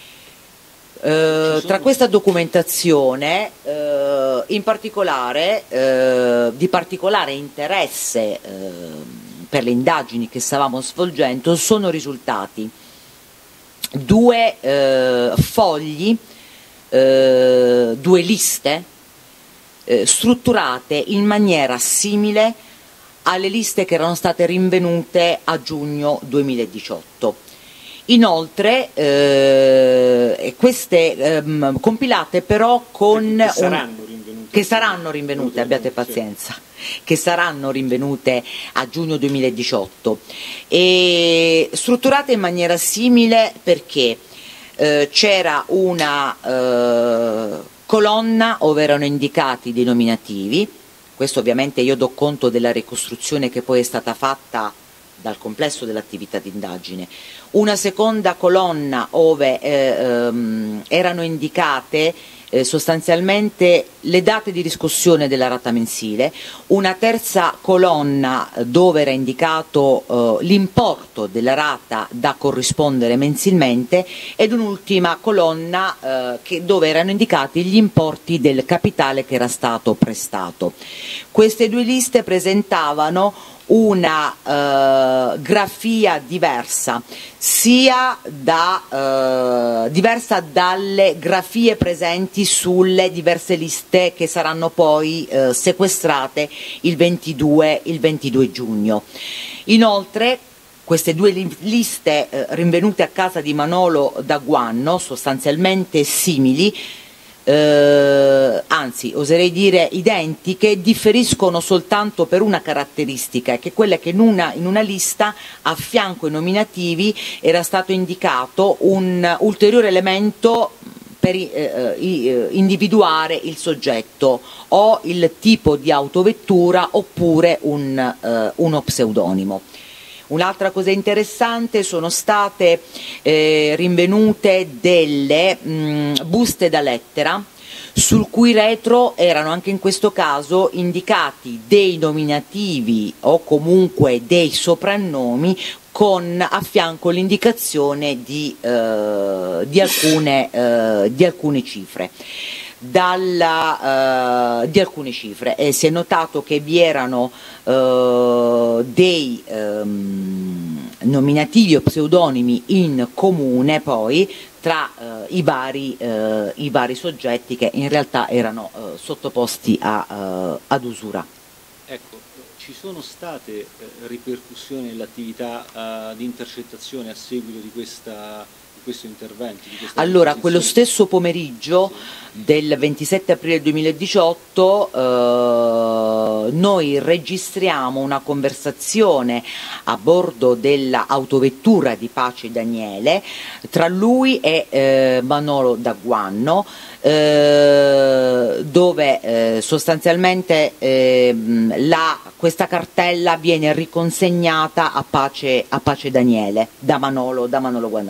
Speaker 4: Tra questa documentazione in particolare di particolare interesse per le indagini che stavamo svolgendo sono risultati due fogli, due liste strutturate in maniera simile alle liste che erano state rinvenute a giugno 2018. Inoltre queste compilate però con che saranno rinvenute, abbiate pazienza, che saranno rinvenute a giugno 2018 e strutturate in maniera simile perché c'era una colonna dove erano indicati dei nominativi. Questo ovviamente io do conto della ricostruzione che poi è stata fatta dal complesso dell'attività di indagine. Una seconda colonna dove erano indicate sostanzialmente le date di riscossione della rata mensile, una terza colonna dove era indicato l'importo della rata da corrispondere mensilmente ed un'ultima colonna dove erano indicati gli importi del capitale che era stato prestato. Queste due liste presentavano una grafia diversa, diversa dalle grafie presenti sulle diverse liste che saranno poi sequestrate il 22 giugno. Inoltre queste due liste rinvenute a casa di Manolo da Guanno, sostanzialmente simili, anzi oserei dire identiche, differiscono soltanto per una caratteristica, che è quella che in una lista a fianco ai nominativi era stato indicato un ulteriore elemento per individuare il soggetto, o il tipo di autovettura oppure uno pseudonimo. Un'altra cosa interessante, sono state rinvenute delle buste da lettera sul cui retro erano anche in questo caso indicati dei nominativi o comunque dei soprannomi con a fianco l'indicazione di alcune cifre. Di alcune cifre, e si è notato che vi erano dei nominativi o pseudonimi in comune poi tra i vari soggetti che in realtà erano sottoposti ad usura.
Speaker 5: Ecco, ci sono state ripercussioni nell'attività di intercettazione a seguito di questo intervento?
Speaker 4: Allora, quello stesso pomeriggio del 27 aprile 2018 noi registriamo una conversazione a bordo dell'autovettura di Pace Daniele tra lui e Manolo da Guanno, dove sostanzialmente questa cartella viene riconsegnata a Pace Daniele da Manolo da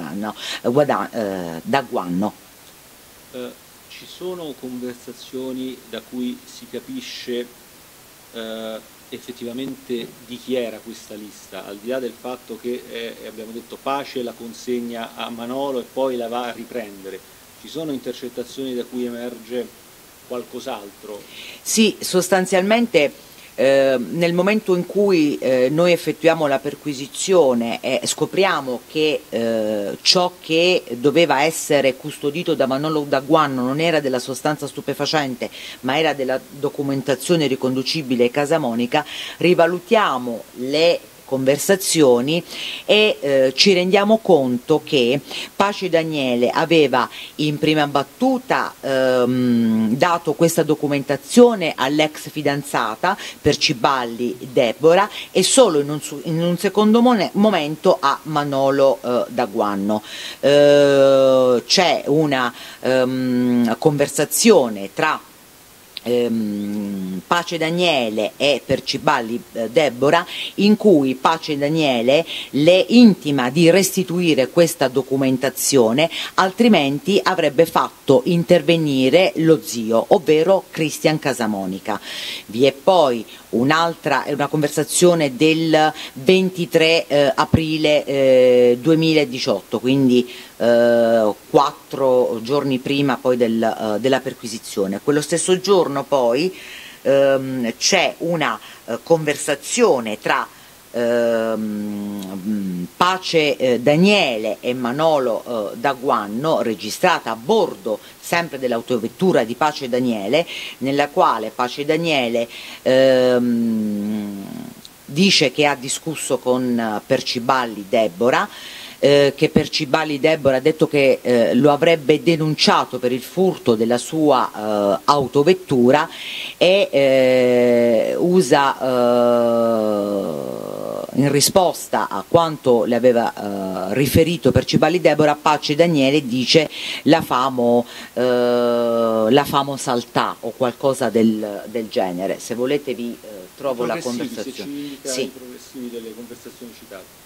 Speaker 4: Guanno.
Speaker 5: Ci sono conversazioni da cui si capisce effettivamente di chi era questa lista, al di là del fatto che abbiamo detto Pace la consegna a Manolo e poi la va a riprendere? Ci sono intercettazioni da cui emerge qualcos'altro?
Speaker 4: Sì, sostanzialmente nel momento in cui noi effettuiamo la perquisizione e scopriamo che ciò che doveva essere custodito da Manolo da Guanno non era della sostanza stupefacente ma era della documentazione riconducibile a Casa Monica, rivalutiamo le conversazioni e ci rendiamo conto che Pace Daniele aveva in prima battuta dato questa documentazione all'ex fidanzata Perciballi Deborah e solo in un secondo momento a Manolo da Guanno. C'è una conversazione tra Pace Daniele e Perciballi Deborah in cui Pace Daniele le intima di restituire questa documentazione, altrimenti avrebbe fatto intervenire lo zio, ovvero Cristian Casamonica. Vi è poi una conversazione del 23 aprile 2018, quindi 4 giorni prima poi della perquisizione. Quello stesso giorno poi c'è una conversazione tra Pace Daniele e Manolo da Guanno, registrata a bordo sempre dell'autovettura di Pace Daniele, nella quale Pace Daniele dice che ha discusso con Perciballi Deborah, che Perciballi Deborah ha detto che lo avrebbe denunciato per il furto della sua autovettura e usa in risposta a quanto le aveva riferito Perciballi Deborah, Pace Daniele dice la famo saltà o qualcosa del genere. Se volete vi trovo la conversazione.
Speaker 5: Se ci indica
Speaker 4: sì.
Speaker 5: I progressivi delle conversazioni citate.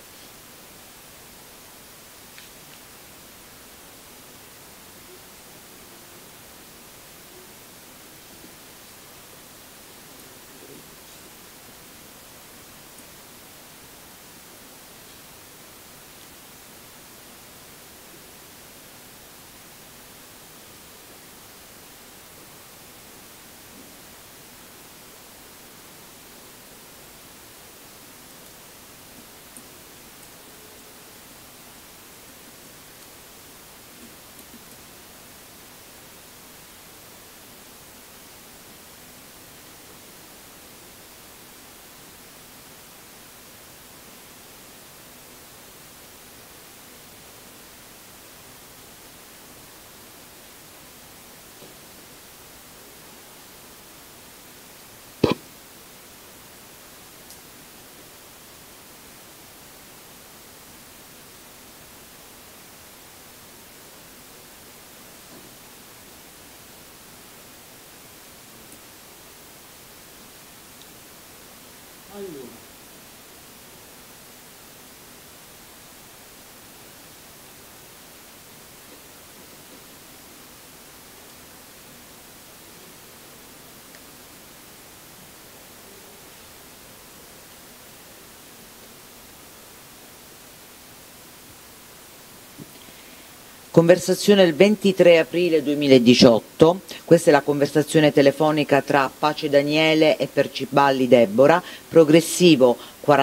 Speaker 4: Conversazione il 23 aprile 2018, questa è la conversazione telefonica tra Pace Daniele e Perciballi Deborah, progressivo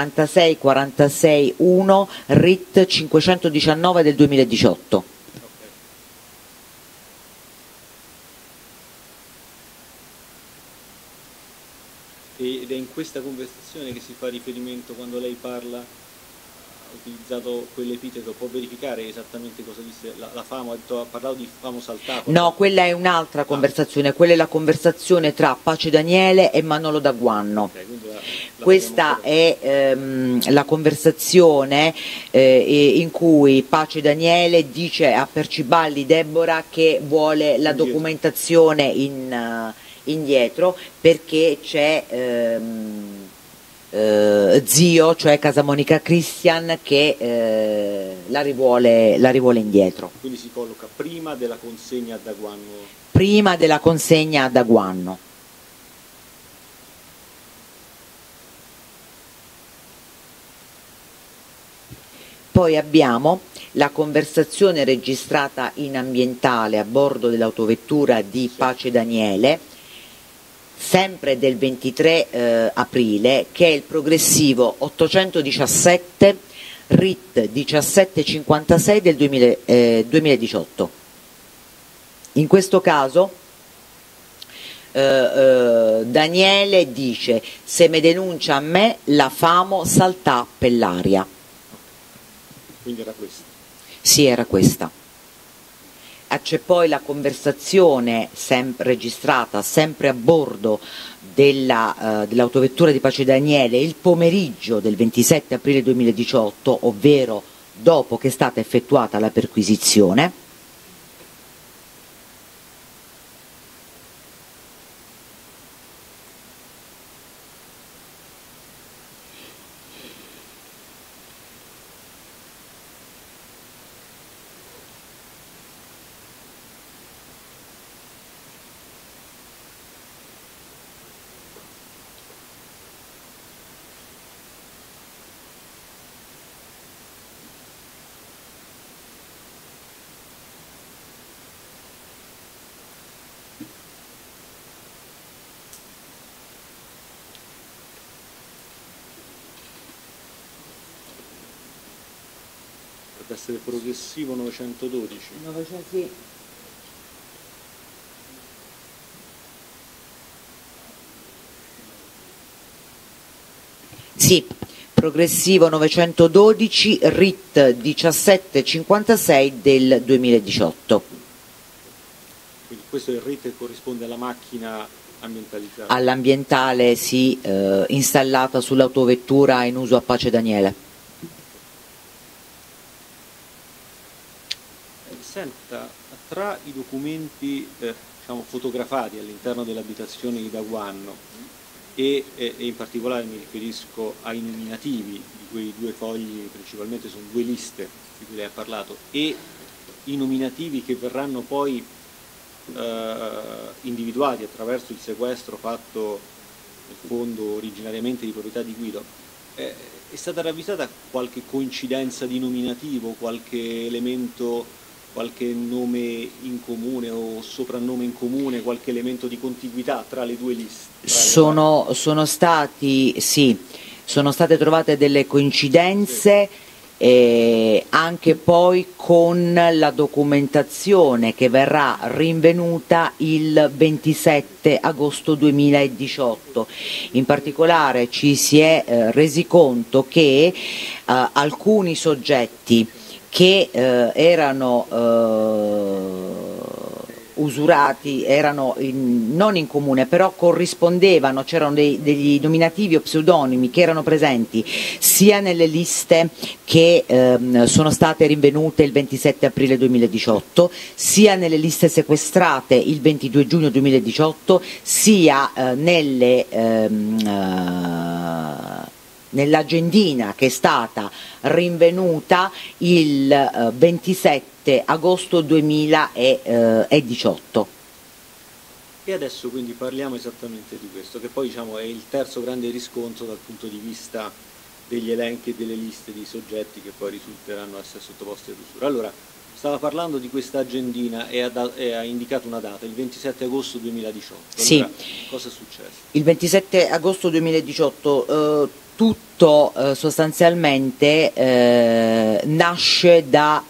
Speaker 4: 46-46-1, RIT 519 del 2018.
Speaker 5: Ed è in questa conversazione che si fa riferimento quando lei parla, ha utilizzato quell'epiteto, può verificare esattamente cosa disse la famo, ha parlato di famo saltato?
Speaker 4: No, quella è un'altra conversazione, quella è la conversazione tra Pace Daniele e Manolo D'Aguanno.
Speaker 5: Okay,
Speaker 4: questa è la conversazione in cui Pace Daniele dice a Perciballi Deborah che vuole la documentazione indietro perché c'è zio, cioè Casamonica Christian, che la rivuole indietro.
Speaker 5: Quindi si colloca prima della consegna a D'Aguanno?
Speaker 4: Prima della consegna a D'Aguanno. Poi abbiamo la conversazione registrata in ambientale a bordo dell'autovettura di Pace Daniele, sempre del 23 aprile, che è il progressivo 817 RIT 1756 del 2018. In questo caso Daniele dice: se me denuncia a me la famo saltà per l'aria.
Speaker 5: Quindi era questa?
Speaker 4: Sì, era questa. C'è poi la conversazione registrata sempre a bordo dell'autovettura di Pace Daniele il pomeriggio del 27 aprile 2018, ovvero dopo che è stata effettuata la perquisizione.
Speaker 5: Deve essere progressivo 912.
Speaker 4: Sì. Sì, progressivo 912, RIT 1756 del 2018.
Speaker 5: Quindi questo è il RIT che corrisponde alla macchina ambientalizzata?
Speaker 4: All'ambientale, sì, installata sull'autovettura in uso a Pace Daniele.
Speaker 5: Senta, tra i documenti diciamo, fotografati all'interno dell'abitazione di D'Aguanno e in particolare mi riferisco ai nominativi di quei due fogli, principalmente sono due liste di cui lei ha parlato, e i nominativi che verranno poi individuati attraverso il sequestro fatto nel fondo originariamente di proprietà di Guido, è stata ravvisata qualche coincidenza di nominativo, qualche elemento, qualche nome in comune o soprannome in comune, qualche elemento di contiguità tra le due liste?
Speaker 4: Sono state trovate delle coincidenze, anche poi con la documentazione che verrà rinvenuta il 27 agosto 2018. In particolare ci si è resi conto che alcuni soggetti che erano usurati, erano non in comune, però corrispondevano, c'erano degli nominativi o pseudonimi che erano presenti sia nelle liste che sono state rinvenute il 27 aprile 2018, sia nelle liste sequestrate il 22 giugno 2018, sia nell'agendina che è stata rinvenuta il 27 agosto 2018.
Speaker 5: E adesso quindi parliamo esattamente di questo, che poi diciamo è il terzo grande riscontro dal punto di vista degli elenchi e delle liste di soggetti che poi risulteranno essere sottoposti ad usura. Allora, Stava parlando di questa agendina e ha indicato una data, il 27 agosto 2018.
Speaker 4: Sì.
Speaker 5: Allora, cosa è successo?
Speaker 4: Il 27 agosto 2018 tutto sostanzialmente nasce da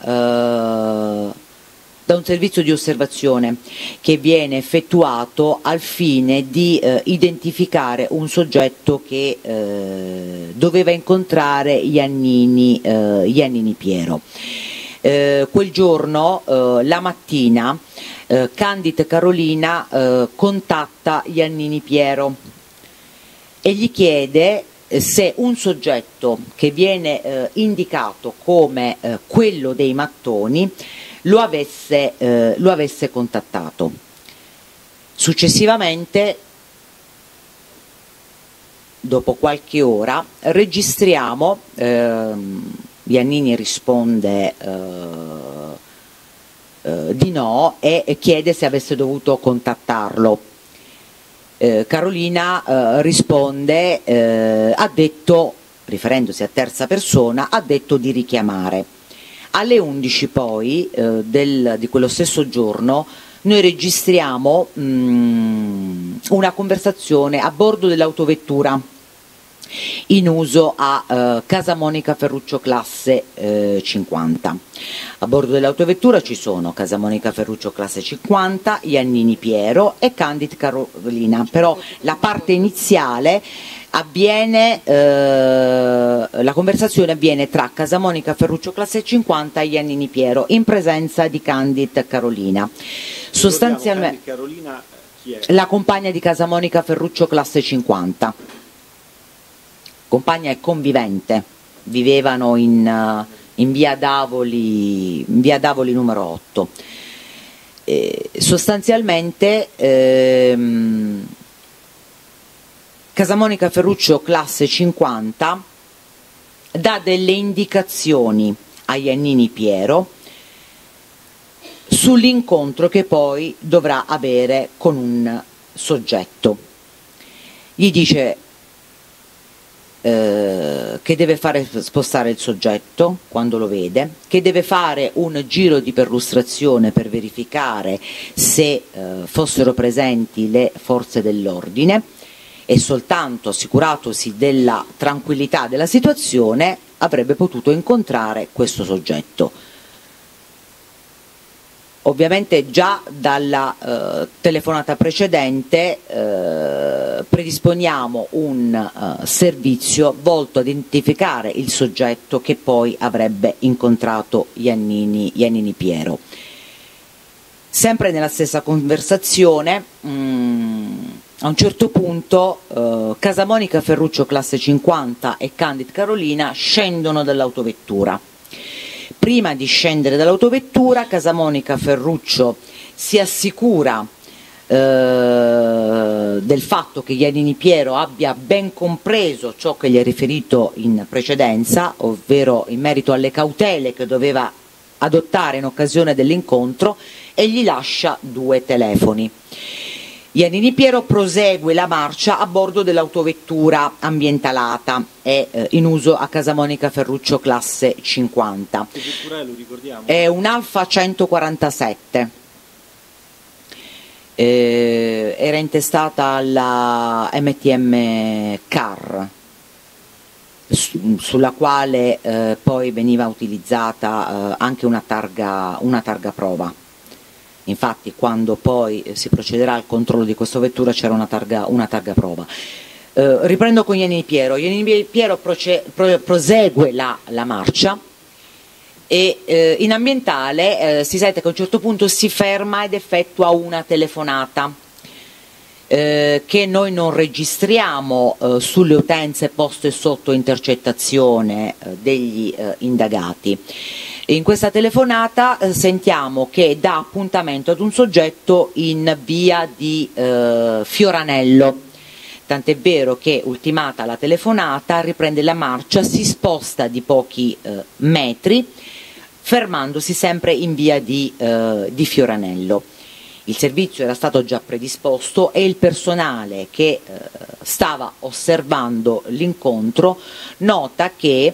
Speaker 4: un servizio di osservazione che viene effettuato al fine di identificare un soggetto che doveva incontrare Iannini Piero. Quel giorno, la mattina, Candid Carolina contatta Iannini Piero e gli chiede se un soggetto che viene indicato come quello dei mattoni lo avesse contattato. Successivamente, dopo qualche ora, registriamo, Iannini risponde di no e chiede se avesse dovuto contattarlo. Carolina risponde, ha detto, riferendosi a terza persona, ha detto di richiamare. Alle 11 poi di quello stesso giorno noi registriamo una conversazione a bordo dell'autovettura in uso a Casa Monica Ferruccio classe 50. A bordo dell'autovettura ci sono Casa Monica Ferruccio classe 50, Iannini Piero e Candid Carolina, però la parte iniziale avviene, la conversazione avviene tra Casa Monica Ferruccio classe 50 e Iannini Piero in presenza di Candid Carolina. Sostanzialmente
Speaker 5: Carolina, chi è?
Speaker 4: la compagna di Casa Monica Ferruccio classe 50, compagna e convivente, vivevano in via Davoli numero 8. Sostanzialmente Casa Monica Ferruccio classe 50 dà delle indicazioni a Iannini Piero sull'incontro che poi dovrà avere con un soggetto. Gli dice che deve fare spostare il soggetto quando lo vede, che deve fare un giro di perlustrazione per verificare se fossero presenti le forze dell'ordine e soltanto assicuratosi della tranquillità della situazione avrebbe potuto incontrare questo soggetto. Ovviamente già dalla telefonata precedente predisponiamo un servizio volto ad identificare il soggetto che poi avrebbe incontrato Iannini Piero. Sempre nella stessa conversazione, a un certo punto Casa Monica Ferruccio classe 50 e Candid Carolina scendono dall'autovettura. Prima di scendere dall'autovettura, Casa Monica Ferruccio si assicura del fatto che Iannini Piero abbia ben compreso ciò che gli ha riferito in precedenza, ovvero in merito alle cautele che doveva adottare in occasione dell'incontro, e gli lascia 2 telefoni. Iannini Piero prosegue la marcia a bordo dell'autovettura ambientalata e in uso a Casa Monica Ferruccio classe 50.
Speaker 5: Che vettura è, lo ricordiamo?
Speaker 4: È un Alfa 147. Era intestata alla MTM Car, sulla quale poi veniva utilizzata anche una targa prova. Infatti quando poi si procederà al controllo di questa vettura c'era una targa prova. Riprendo con Iannini Piero. Iannini Piero prosegue la marcia e in ambientale si sente che a un certo punto si ferma ed effettua una telefonata che noi non registriamo sulle utenze poste sotto intercettazione degli indagati. In questa telefonata sentiamo che dà appuntamento ad un soggetto in via di Fioranello, tant'è vero che ultimata la telefonata riprende la marcia, si sposta di pochi metri, fermandosi sempre in via di Fioranello. Il servizio era stato già predisposto e il personale che stava osservando l'incontro nota che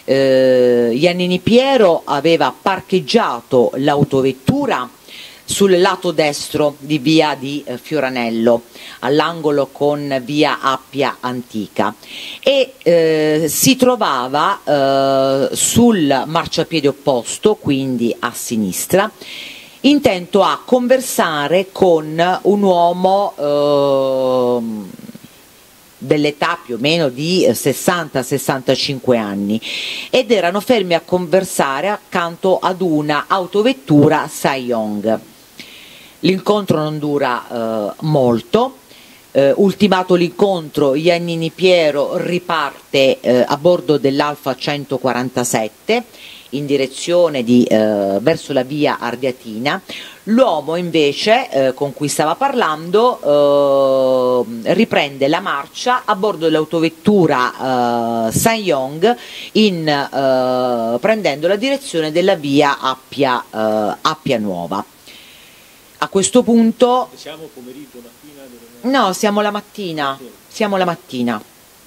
Speaker 4: Iannini Piero aveva parcheggiato l'autovettura sul lato destro di via di Fioranello, all'angolo con via Appia Antica, e si trovava sul marciapiede opposto, quindi a sinistra, intento a conversare con un uomo dell'età più o meno di 60-65 anni, ed erano fermi a conversare accanto ad una autovettura Sanyong. L'incontro non dura molto. Ultimato l'incontro, Iannini Piero riparte a bordo dell'Alfa 147 in direzione verso la via Ardiatina. L'uomo invece con cui stava parlando riprende la marcia a bordo dell'autovettura Sanyong prendendo la direzione della via Appia Nuova. A questo punto...
Speaker 5: Siamo pomeriggio, mattina?
Speaker 4: No, siamo la mattina. Siamo la mattina.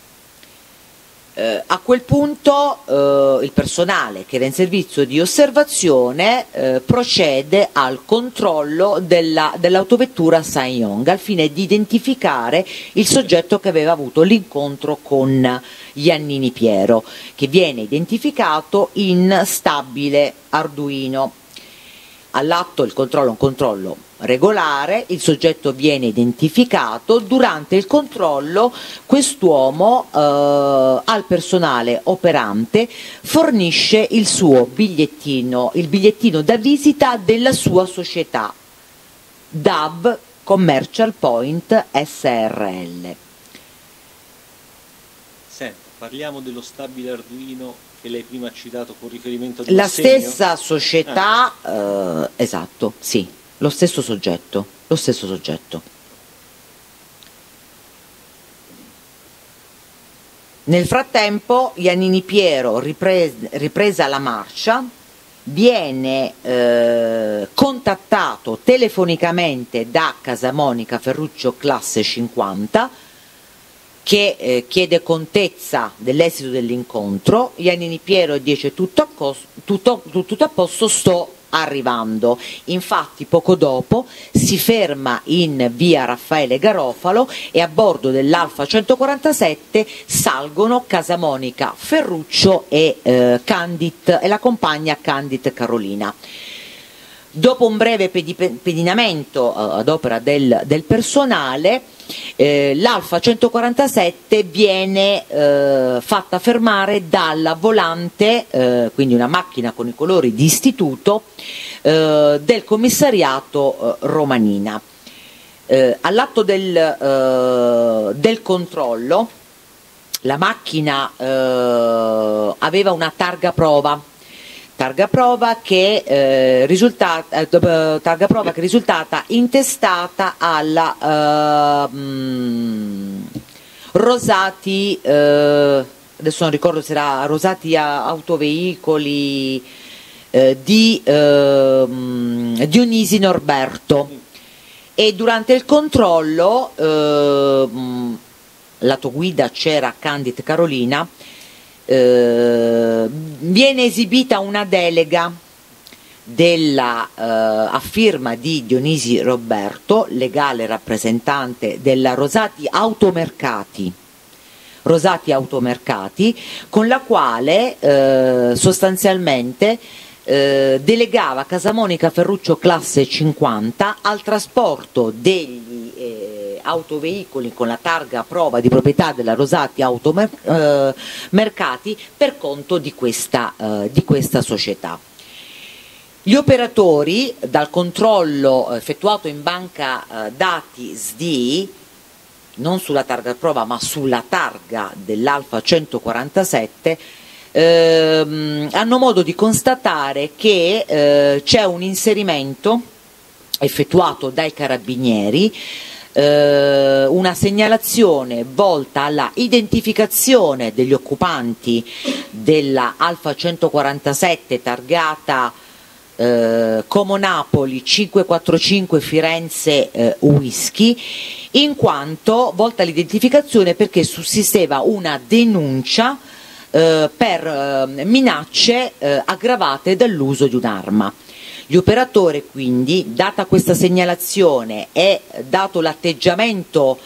Speaker 4: A quel punto il personale che era in servizio di osservazione procede al controllo dell'autovettura Sanyong al fine di identificare il soggetto che aveva avuto l'incontro con Iannini Piero, che viene identificato in stabile Arduino. All'atto il controllo è un controllo regolare, il soggetto viene identificato. Durante il controllo quest'uomo al personale operante fornisce il suo bigliettino, il bigliettino da visita della sua società DAV Commercial Point SRL.
Speaker 5: Senta, parliamo dello stabile Arduino che lei prima ha citato con riferimento al
Speaker 4: La stessa società, esatto, sì, lo stesso soggetto, lo stesso soggetto. Nel frattempo Iannini Piero, ripresa la marcia, viene contattato telefonicamente da Casamonica Ferruccio classe 50, che chiede contezza dell'esito dell'incontro. Iannini Piero dice tutto a posto, sto arrivando. Infatti poco dopo si ferma in via Raffaele Garofalo e a bordo dell'Alfa 147 salgono Casamonica Ferruccio e la compagna Candit Carolina. Dopo un breve pedinamento ad opera del personale, l'Alfa 147 viene fatta fermare dalla volante, quindi una macchina con i colori di istituto, del commissariato Romanina. All'atto del controllo la macchina aveva una targa prova che risultata intestata alla Rosati, adesso non ricordo se era Rosati Autoveicoli, di Dionisi Norberto, e durante il controllo lato guida c'era Candit Carolina. Viene esibita una delega a firma di Dionisi Roberto, legale rappresentante della Rosati Automercati, con la quale sostanzialmente delegava Casamonica Ferruccio classe 50 al trasporto degli autoveicoli con la targa a prova di proprietà della Rosati Automercati per conto di questa società. Gli operatori, dal controllo effettuato in banca dati SDI, non sulla targa a prova ma sulla targa dell'Alfa 147, hanno modo di constatare che c'è un inserimento effettuato dai carabinieri, una segnalazione volta alla identificazione degli occupanti della Alfa 147 targata Como Napoli 545 Firenze Whisky, in quanto volta all'identificazione perché sussisteva una denuncia per minacce aggravate dall'uso di un'arma. Gli operatori quindi, data questa segnalazione e dato l'atteggiamento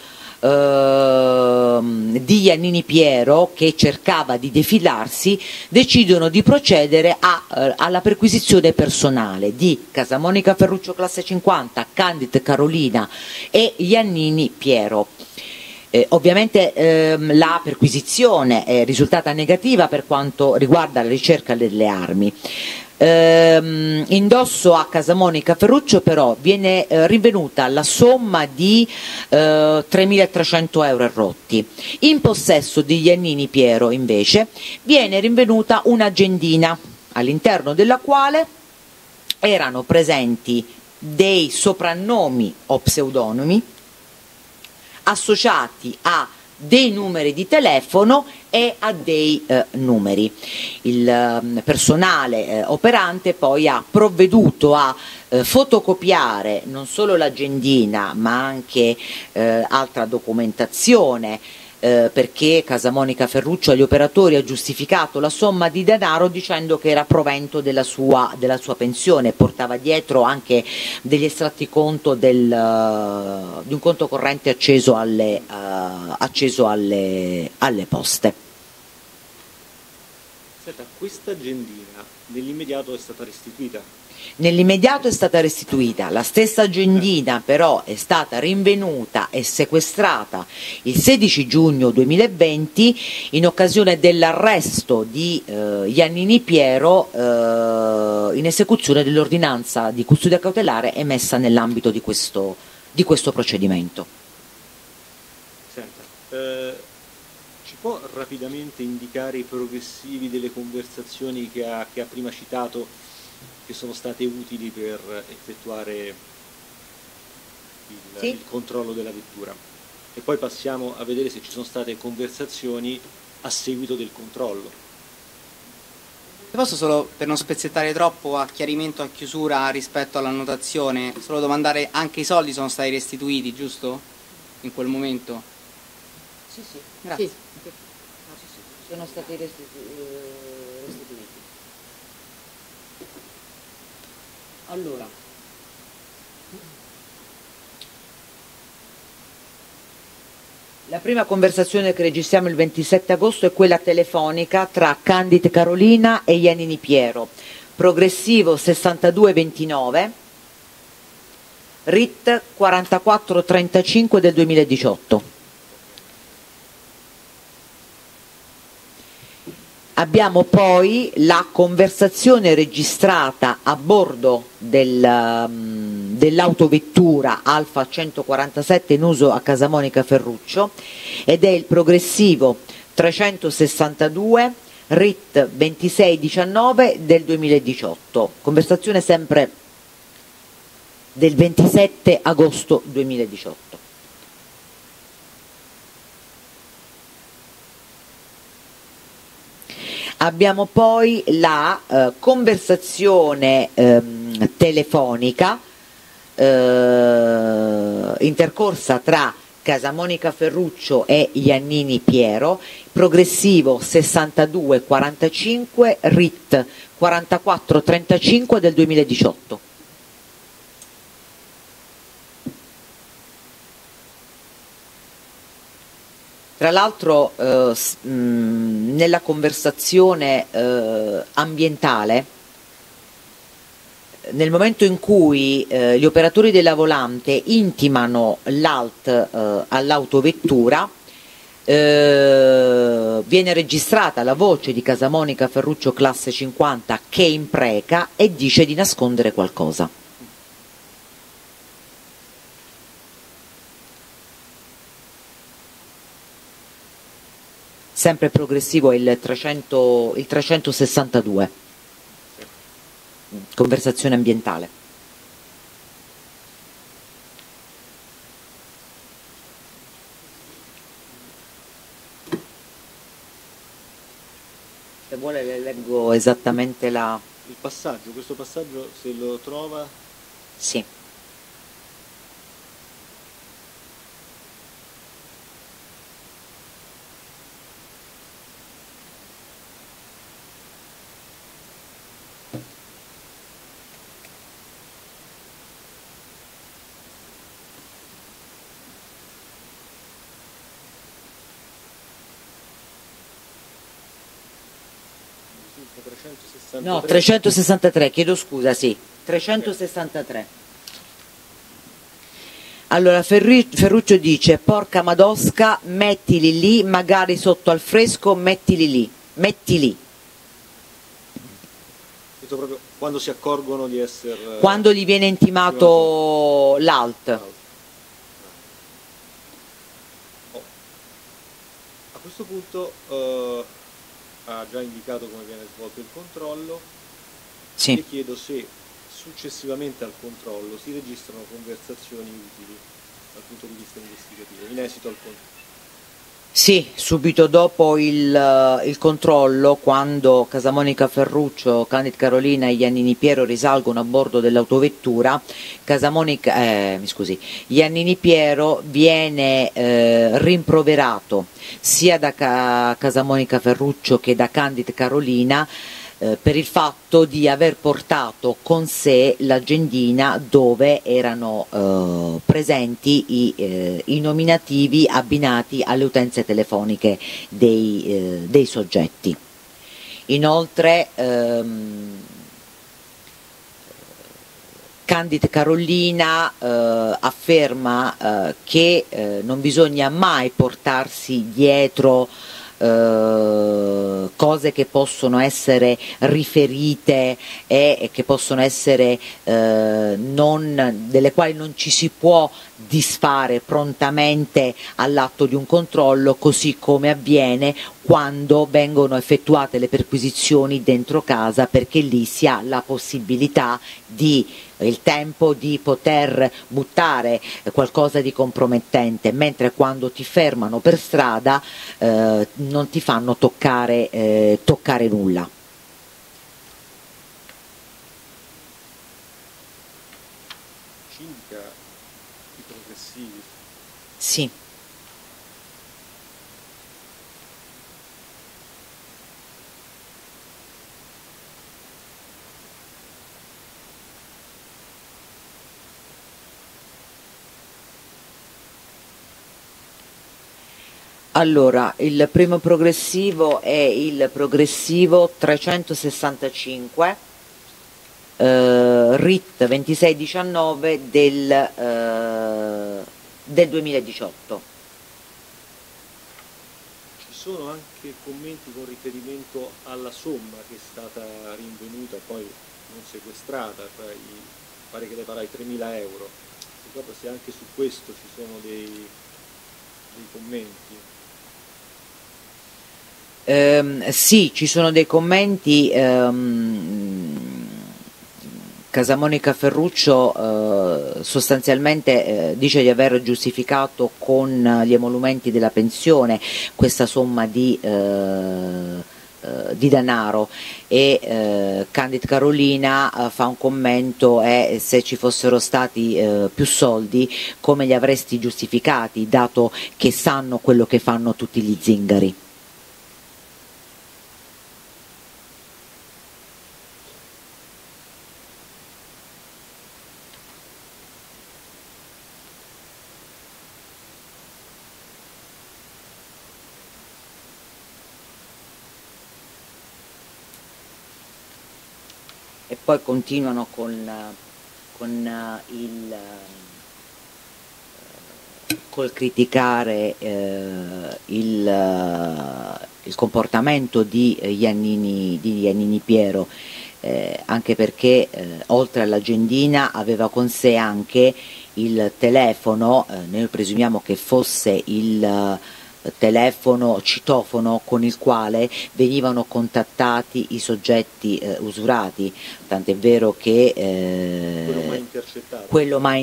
Speaker 4: di Iannini Piero, che cercava di defilarsi, decidono di procedere alla perquisizione personale di Casamonica Ferruccio classe 50, Candid Carolina e Iannini Piero. Ovviamente la perquisizione è risultata negativa per quanto riguarda la ricerca delle armi. Indosso a Casamonica Ferruccio però viene rinvenuta la somma di 3.300 euro e rotti. In possesso di Iannini Piero invece viene rinvenuta un'agendina all'interno della quale erano presenti dei soprannomi o pseudonimi associati a dei numeri di telefono e a dei numeri. Il personale operante poi ha provveduto a fotocopiare non solo l'agendina ma anche altra documentazione, perché Casamonica Ferruccio agli operatori ha giustificato la somma di denaro dicendo che era provento della sua pensione, portava dietro anche degli estratti conto di un conto corrente acceso alle poste.
Speaker 5: Senta, questa agendina nell'immediato è stata restituita?
Speaker 4: Nell'immediato è stata restituita, la stessa agendina però è stata rinvenuta e sequestrata il 16 giugno 2020 in occasione dell'arresto di Iannini Piero in esecuzione dell'ordinanza di custodia cautelare emessa nell'ambito di questo procedimento.
Speaker 5: Senta, ci può rapidamente indicare i progressivi delle conversazioni che ha prima citato, che sono state utili per effettuare il controllo della vettura? E poi passiamo a vedere se ci sono state conversazioni a seguito del controllo.
Speaker 6: Posso solo, per non spezzettare troppo, a chiarimento, a chiusura rispetto all'annotazione, solo domandare: anche i soldi sono stati restituiti, giusto? In quel momento?
Speaker 4: Sì, sì.
Speaker 6: Grazie.
Speaker 4: Sì. Sono stati restituiti. Allora, la prima conversazione che registriamo il 27 agosto è quella telefonica tra Candid Carolina e Iannini Piero, progressivo 6229, RIT 4435 del 2018. Abbiamo poi la conversazione registrata a bordo dell'autovettura Alfa 147 in uso a Casamonica Ferruccio ed è il progressivo 362 RIT 2619 del 2018, conversazione sempre del 27 agosto 2018. Abbiamo poi la conversazione telefonica intercorsa tra Casamonica Ferruccio e Iannini Piero, progressivo 6245 RIT 4435 del 2018. Tra l'altro nella conversazione ambientale, nel momento in cui gli operatori della volante intimano l'ALT all'autovettura, viene registrata la voce di Casamonica Ferruccio classe 50 che impreca e dice di nascondere qualcosa. Sempre progressivo è il 362, conversazione ambientale. Se vuole le leggo esattamente il
Speaker 5: passaggio, questo passaggio se lo trova.
Speaker 4: Sì.
Speaker 5: 363.
Speaker 4: No, 363, chiedo scusa, sì, 363. Allora Ferruccio dice: porca madosca, mettili lì, magari sotto al fresco, mettili lì, metti lì.
Speaker 5: Proprio quando si accorgono di essere...
Speaker 4: Quando gli viene intimato l'alt.
Speaker 5: A questo punto ha già indicato come viene svolto il controllo.
Speaker 4: Sì.
Speaker 5: Le chiedo se successivamente al controllo si registrano conversazioni utili dal punto di vista investigativo, in esito al controllo.
Speaker 4: Sì, subito dopo il controllo, quando Casamonica Ferruccio, Candid Carolina e Iannini Piero risalgono a bordo dell'autovettura, Iannini Piero viene rimproverato sia da Casamonica Ferruccio che da Candid Carolina per il fatto di aver portato con sé l'agendina dove erano presenti i nominativi abbinati alle utenze telefoniche dei soggetti. Inoltre Candid Carolina afferma che non bisogna mai portarsi dietro cose che possono essere riferite e che possono essere delle quali non ci si può disfare prontamente all'atto di un controllo, così come avviene quando vengono effettuate le perquisizioni dentro casa, perché lì si ha la possibilità il tempo di poter buttare qualcosa di compromettente, mentre quando ti fermano per strada non ti fanno toccare nulla.
Speaker 5: Ci indica i progressivi?
Speaker 4: Sì. Allora, il primo progressivo è il progressivo 365, RIT 2619 del 2018.
Speaker 5: Ci sono anche commenti con riferimento alla somma che è stata rinvenuta, poi non sequestrata, pare che le farai 3.000 euro. E proprio se anche su questo ci sono dei commenti.
Speaker 4: Sì, ci sono dei commenti. Casamonica Ferruccio sostanzialmente dice di aver giustificato con gli emolumenti della pensione questa somma di denaro, e Candid Carolina fa un commento: se ci fossero stati più soldi come li avresti giustificati, dato che sanno quello che fanno tutti gli zingari. E poi continuano col criticare il comportamento di Iannini Piero, anche perché oltre all'agendina aveva con sé anche il telefono, noi presumiamo che fosse il citofono con il quale venivano contattati i soggetti usurati, tant'è vero che quello mai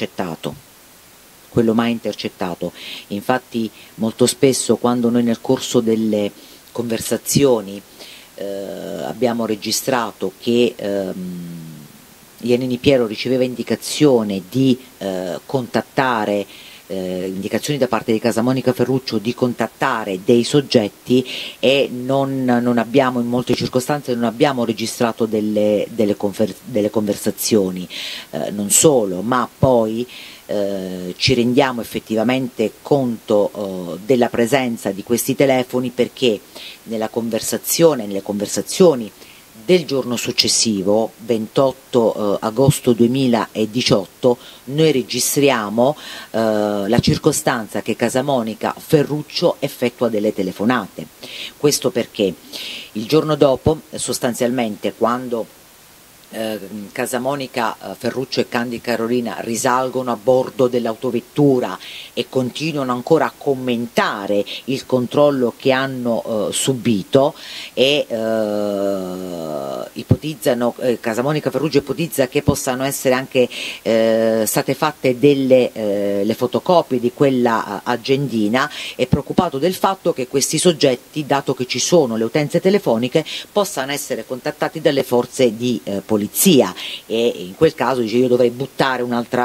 Speaker 4: intercettato. Infatti molto spesso, quando noi nel corso delle conversazioni abbiamo registrato che Iannini Piero riceveva indicazione di contattare indicazioni da parte di Casamonica Ferruccio di contattare dei soggetti, e non abbiamo, in molte circostanze non abbiamo registrato delle conversazioni, non solo, ma poi ci rendiamo effettivamente conto della presenza di questi telefoni, perché nelle conversazioni del giorno successivo, 28 agosto 2018, noi registriamo la circostanza che Casamonica Ferruccio effettua delle telefonate. Questo perché il giorno dopo, sostanzialmente, quando Casamonica Ferruccio e Candide Carolina risalgono a bordo dell'autovettura e continuano ancora a commentare il controllo che hanno subito e ipotizzano, Casamonica Ferruccio ipotizza che possano essere anche state fatte le fotocopie di quella agendina, è preoccupato del fatto che questi soggetti, dato che ci sono le utenze telefoniche, possano essere contattati dalle forze di polizia, e in quel caso dice: io dovrei buttare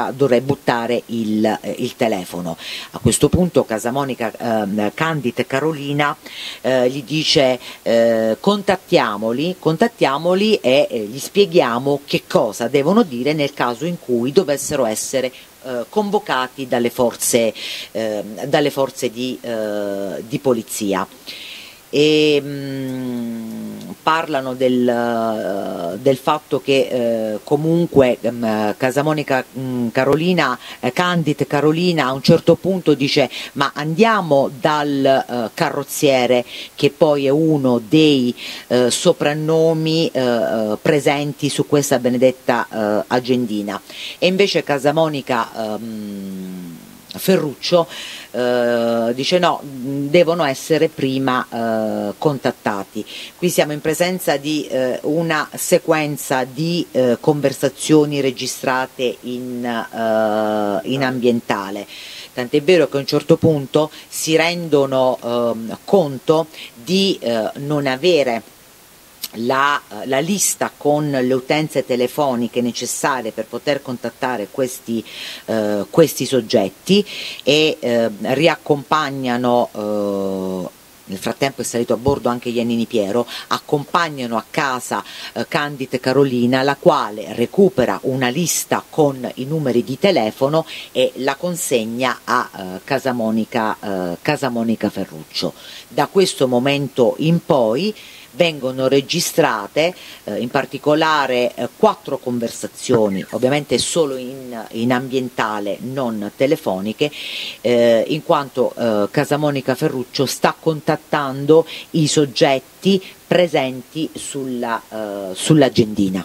Speaker 4: il telefono. A questo punto Casamonica Candide Carolina gli dice contattiamoli e gli spieghiamo che cosa devono dire nel caso in cui dovessero essere convocati dalle forze di polizia. E parlano del fatto che comunque Casamonica Candide Carolina a un certo punto dice: ma andiamo dal carrozziere, che poi è uno dei soprannomi presenti su questa benedetta agendina, e invece Casamonica Ferruccio dice no, devono essere prima contattati. Qui siamo in presenza di una sequenza di conversazioni registrate in ambientale, tant'è vero che a un certo punto si rendono conto di non avere la lista con le utenze telefoniche necessarie per poter contattare questi soggetti, e riaccompagnano, nel frattempo è salito a bordo anche Iannini Piero, accompagnano a casa Candide Carolina, la quale recupera una lista con i numeri di telefono e la consegna a Casamonica Ferruccio. Da questo momento in poi vengono registrate in particolare 4 conversazioni, ovviamente solo in ambientale, non telefoniche, in quanto Casamonica Ferruccio sta contattando i soggetti presenti sull'agendina.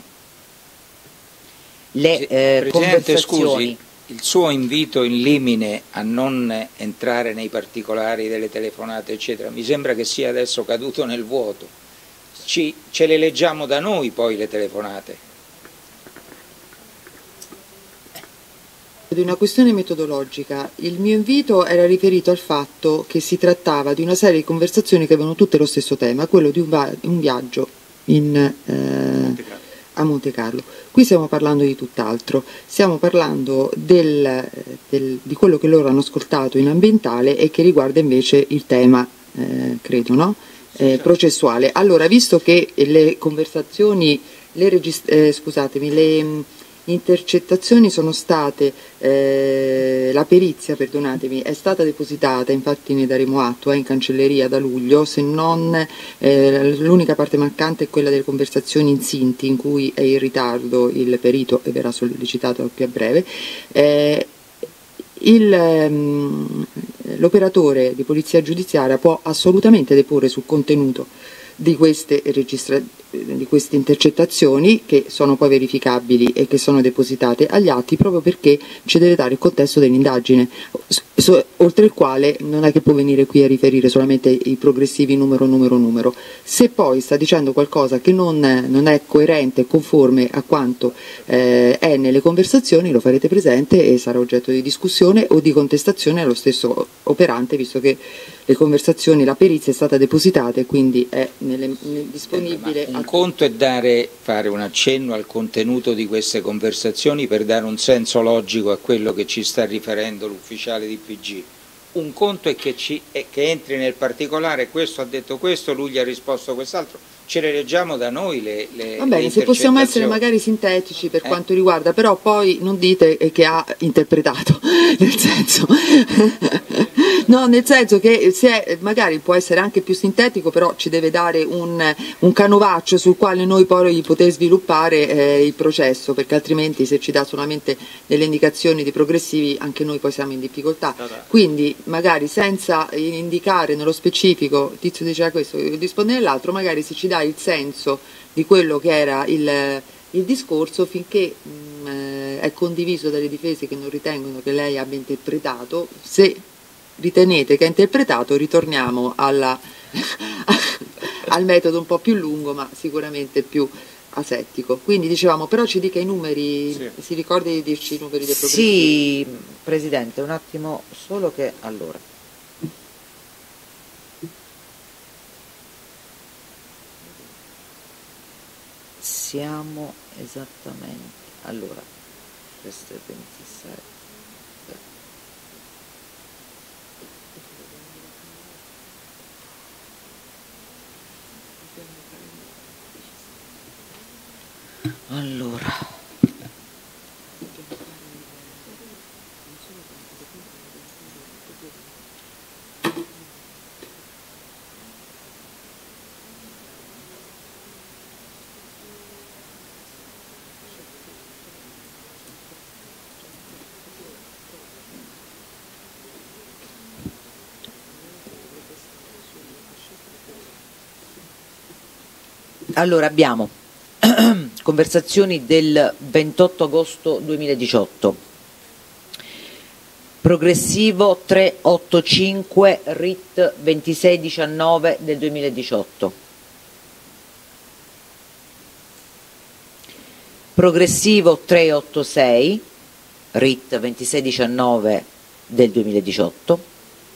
Speaker 2: Presidente,
Speaker 4: conversazioni.
Speaker 2: scusi, il suo invito in limine a non entrare nei particolari delle telefonate eccetera mi sembra che sia adesso caduto nel vuoto. Ce le leggiamo da noi poi le telefonate.
Speaker 1: Di una questione metodologica, il mio invito era riferito al fatto che si trattava di una serie di conversazioni che avevano tutte lo stesso tema, quello di un viaggio a Monte Carlo. Qui stiamo parlando di tutt'altro, stiamo parlando di quello che loro hanno ascoltato in ambientale e che riguarda invece il tema, credo, no? Processuale. Allora, visto che le conversazioni, le intercettazioni sono state, la perizia, perdonatemi, è stata depositata, infatti ne daremo atto, in cancelleria da luglio, se non l'unica parte mancante è quella delle conversazioni insinti, in cui è in ritardo il perito e verrà sollecitato al più a breve. L'operatore di polizia giudiziaria può assolutamente deporre sul contenuto di queste intercettazioni, che sono poi verificabili e che sono depositate agli atti, proprio perché ci deve dare il contesto dell'indagine, oltre il quale non è che può venire qui a riferire solamente i progressivi numero. Se poi sta dicendo qualcosa che non è coerente e conforme a quanto è nelle conversazioni, lo farete presente e sarà oggetto di discussione o di contestazione allo stesso operante, visto che le conversazioni, la perizia è stata depositata e quindi è disponibile.
Speaker 2: Un conto è fare un accenno al contenuto di queste conversazioni per dare un senso logico a quello che ci sta riferendo l'ufficiale di PG. Un conto è che entri nel particolare: questo ha detto questo, lui gli ha risposto quest'altro. ce le leggiamo da noi le
Speaker 1: Va bene, se possiamo essere
Speaker 2: intercettazioni.
Speaker 1: magari sintetici per quanto riguarda, però poi non dite che ha interpretato, nel senso no, nel senso che se magari può essere anche più sintetico, però ci deve dare un canovaccio sul quale noi poi poter sviluppare il processo, perché altrimenti se ci dà solamente delle indicazioni di progressivi anche noi poi siamo in difficoltà. Quindi magari senza indicare nello specifico Tizio diceva questo, risponde nell'altro, magari se ci dà il senso di quello che era il discorso, finché è condiviso dalle difese che non ritengono che lei abbia interpretato. Se ritenete che ha interpretato, ritorniamo al metodo un po' più lungo ma sicuramente più asettico. Quindi dicevamo, però ci dica i numeri,
Speaker 5: sì.
Speaker 1: Si ricordi di dirci i numeri dei progressivi?
Speaker 4: Sì, Presidente, un attimo solo che allora. Siamo esattamente, allora, questo è 27. Allora. Allora abbiamo conversazioni del 28 agosto 2018, progressivo 385 RIT 2619 del 2018, progressivo 386 RIT 2619 del 2018,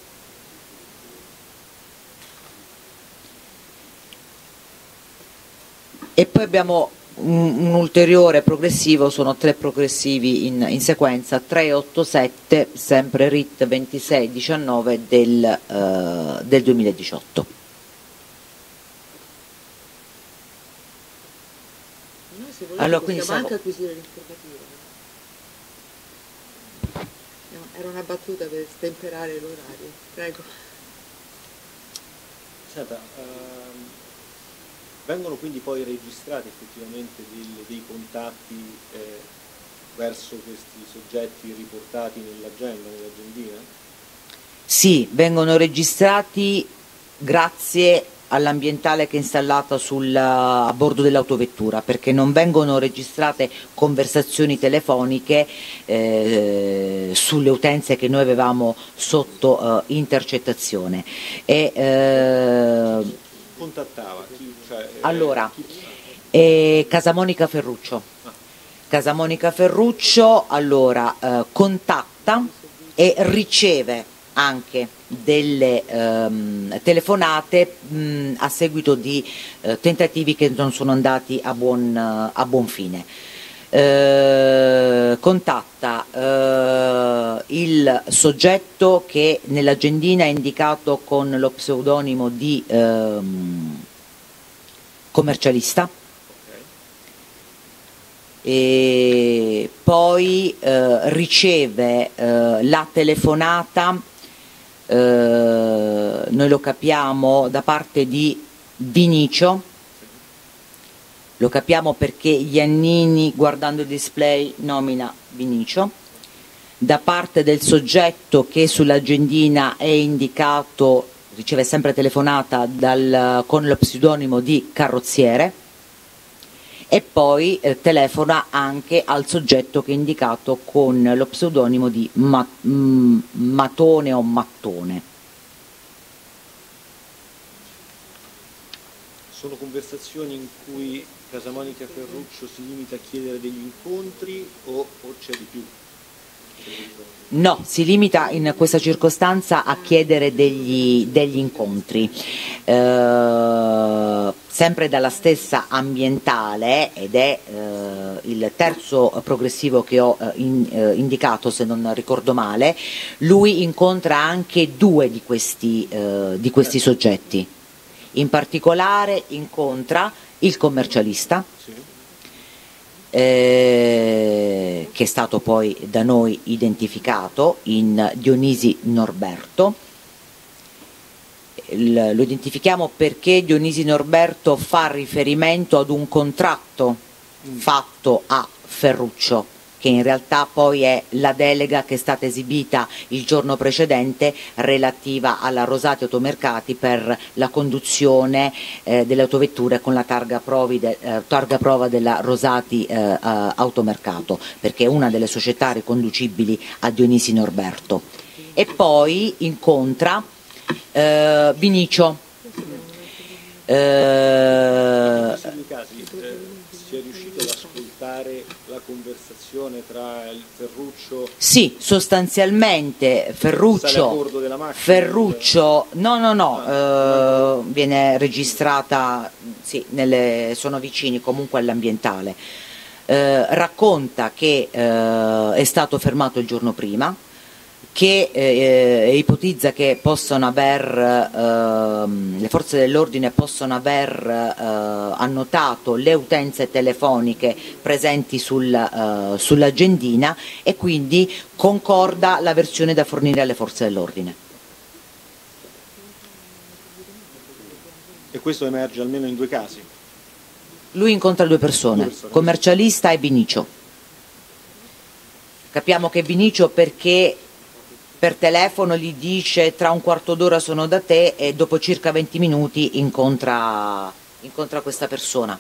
Speaker 4: e poi abbiamo un ulteriore progressivo, sono 3 progressivi in sequenza, 387 sempre RIT 2619 del 2018.
Speaker 1: Noi se volete
Speaker 4: Allora, quindi
Speaker 1: possiamo
Speaker 4: siamo...
Speaker 1: anche acquisire l'informativa. Era una battuta per stemperare l'orario. Prego.
Speaker 5: Senta, vengono quindi poi registrati effettivamente dei contatti verso questi soggetti riportati nell'agendina?
Speaker 4: Sì, vengono registrati grazie all'ambientale che è installata a bordo dell'autovettura, perché non vengono registrate conversazioni telefoniche sulle utenze che noi avevamo sotto intercettazione.
Speaker 5: Contattava?
Speaker 4: Allora, Casamonica Ferruccio. Casamonica Ferruccio allora contatta e riceve anche delle telefonate a seguito di tentativi che non sono andati a buon fine. Contatta il soggetto che nell'agendina è indicato con lo pseudonimo di commercialista, e poi riceve la telefonata, noi lo capiamo, da parte di Vinicio. Lo capiamo perché Iannini, guardando il display, nomina Vinicio, da parte del soggetto che sull'agendina è indicato, riceve sempre telefonata con lo pseudonimo di Carrozziere, e poi telefona anche al soggetto che è indicato con lo pseudonimo di Matone o Mattone.
Speaker 5: Sono conversazioni in cui Casamonica Ferruccio si limita a chiedere degli incontri o c'è di più?
Speaker 4: No, si limita in questa circostanza a chiedere degli incontri, sempre dalla stessa ambientale, ed è il terzo progressivo che ho indicato, se non ricordo male. Lui incontra anche 2 di questi soggetti. In particolare incontra il commercialista,
Speaker 5: Sì.
Speaker 4: che è stato poi da noi identificato in Dionisi Norberto. Lo identifichiamo perché Dionisi Norberto fa riferimento ad un contratto fatto a Ferruccio, che in realtà poi è la delega che è stata esibita il giorno precedente relativa alla Rosati Automercati per la conduzione delle autovetture con la targa prova della Rosati Automercato, perché è una delle società riconducibili a Dionisi Norberto. E poi incontra Vinicio.
Speaker 5: In questi due casi si è riuscito ad ascoltare la conversazione tra il Ferruccio?
Speaker 4: Sì, sostanzialmente Ferruccio,
Speaker 5: sale a bordo della macchina?
Speaker 4: no, viene registrata, sì, sono vicini comunque all'ambientale. Racconta che è stato fermato il giorno prima, che ipotizza che possono le forze dell'ordine possono aver annotato le utenze telefoniche presenti sull'agendina e quindi concorda la versione da fornire alle forze dell'ordine.
Speaker 5: E questo emerge almeno in due casi?
Speaker 4: Lui incontra due persone, commercialista e Vinicio. Capiamo che Vinicio perché per telefono gli dice tra un quarto d'ora sono da te e dopo circa 20 minuti incontra questa persona.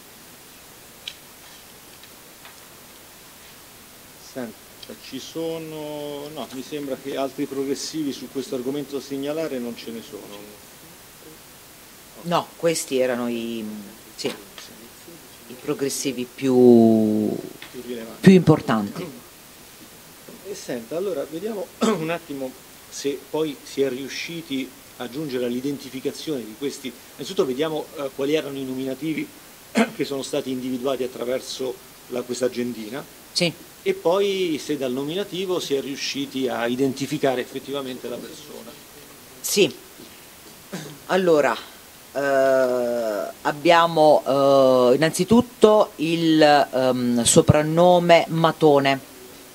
Speaker 5: Senta, ci sono, no, mi sembra che altri progressivi su questo argomento da segnalare non ce ne sono.
Speaker 4: No, questi erano i progressivi più importanti.
Speaker 5: E senta, allora vediamo un attimo se poi si è riusciti a giungere all'identificazione di questi. Innanzitutto vediamo quali erano i nominativi che sono stati individuati attraverso questa agendina.
Speaker 4: Sì.
Speaker 5: E poi se dal nominativo si è riusciti a identificare effettivamente la persona.
Speaker 4: Sì. Allora, abbiamo innanzitutto il soprannome Matone.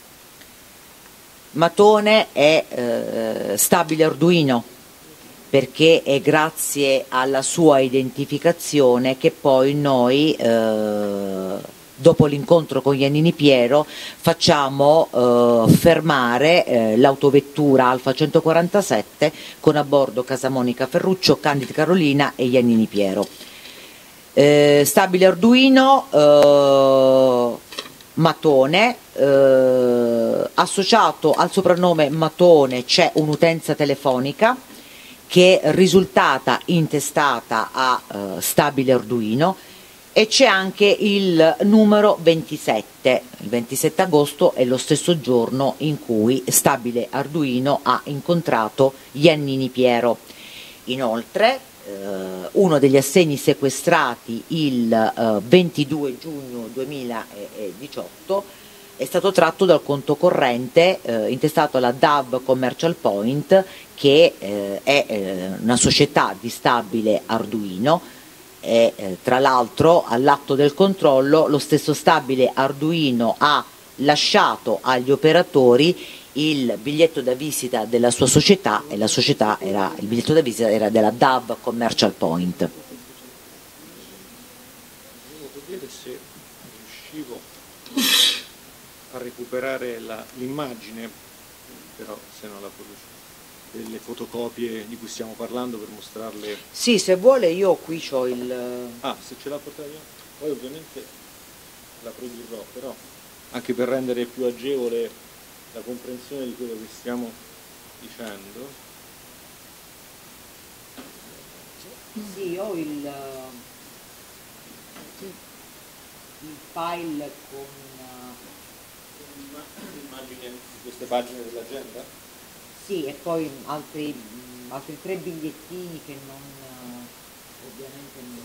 Speaker 4: Matone è Stabile Arduino, perché è grazie alla sua identificazione che poi noi, dopo l'incontro con Iannini Piero, facciamo fermare l'autovettura Alfa 147 con a bordo Casamonica Ferruccio, Candida Carolina e Iannini Piero. Stabile Arduino, Matone, associato al soprannome Matone c'è un'utenza telefonica che è risultata intestata a Stabile Arduino e c'è anche il numero 27. Il 27 agosto è lo stesso giorno in cui Stabile Arduino ha incontrato Iannini Piero. Inoltre uno degli assegni sequestrati il 22 giugno 2018 è stato tratto dal conto corrente intestato alla DAV Commercial Point, che è una società di Stabile Arduino. Tra l'altro all'atto del controllo lo stesso Stabile Arduino ha lasciato agli operatori il biglietto da visita della sua società e la società il biglietto da visita era della DAV Commercial Point.
Speaker 5: Volevo vedere se riuscivo a recuperare l'immagine, però se non la produce, delle fotocopie di cui stiamo parlando per mostrarle.
Speaker 4: Sì, se vuole io qui c'ho il...
Speaker 5: Ah, se ce l'ha portata io, poi ovviamente la produrrò, però anche per rendere più agevole la comprensione di quello che stiamo dicendo.
Speaker 4: Sì, ho il file con
Speaker 5: l'immagine di queste pagine dell'agenda?
Speaker 4: Sì, e poi altri 3 bigliettini che non ovviamente non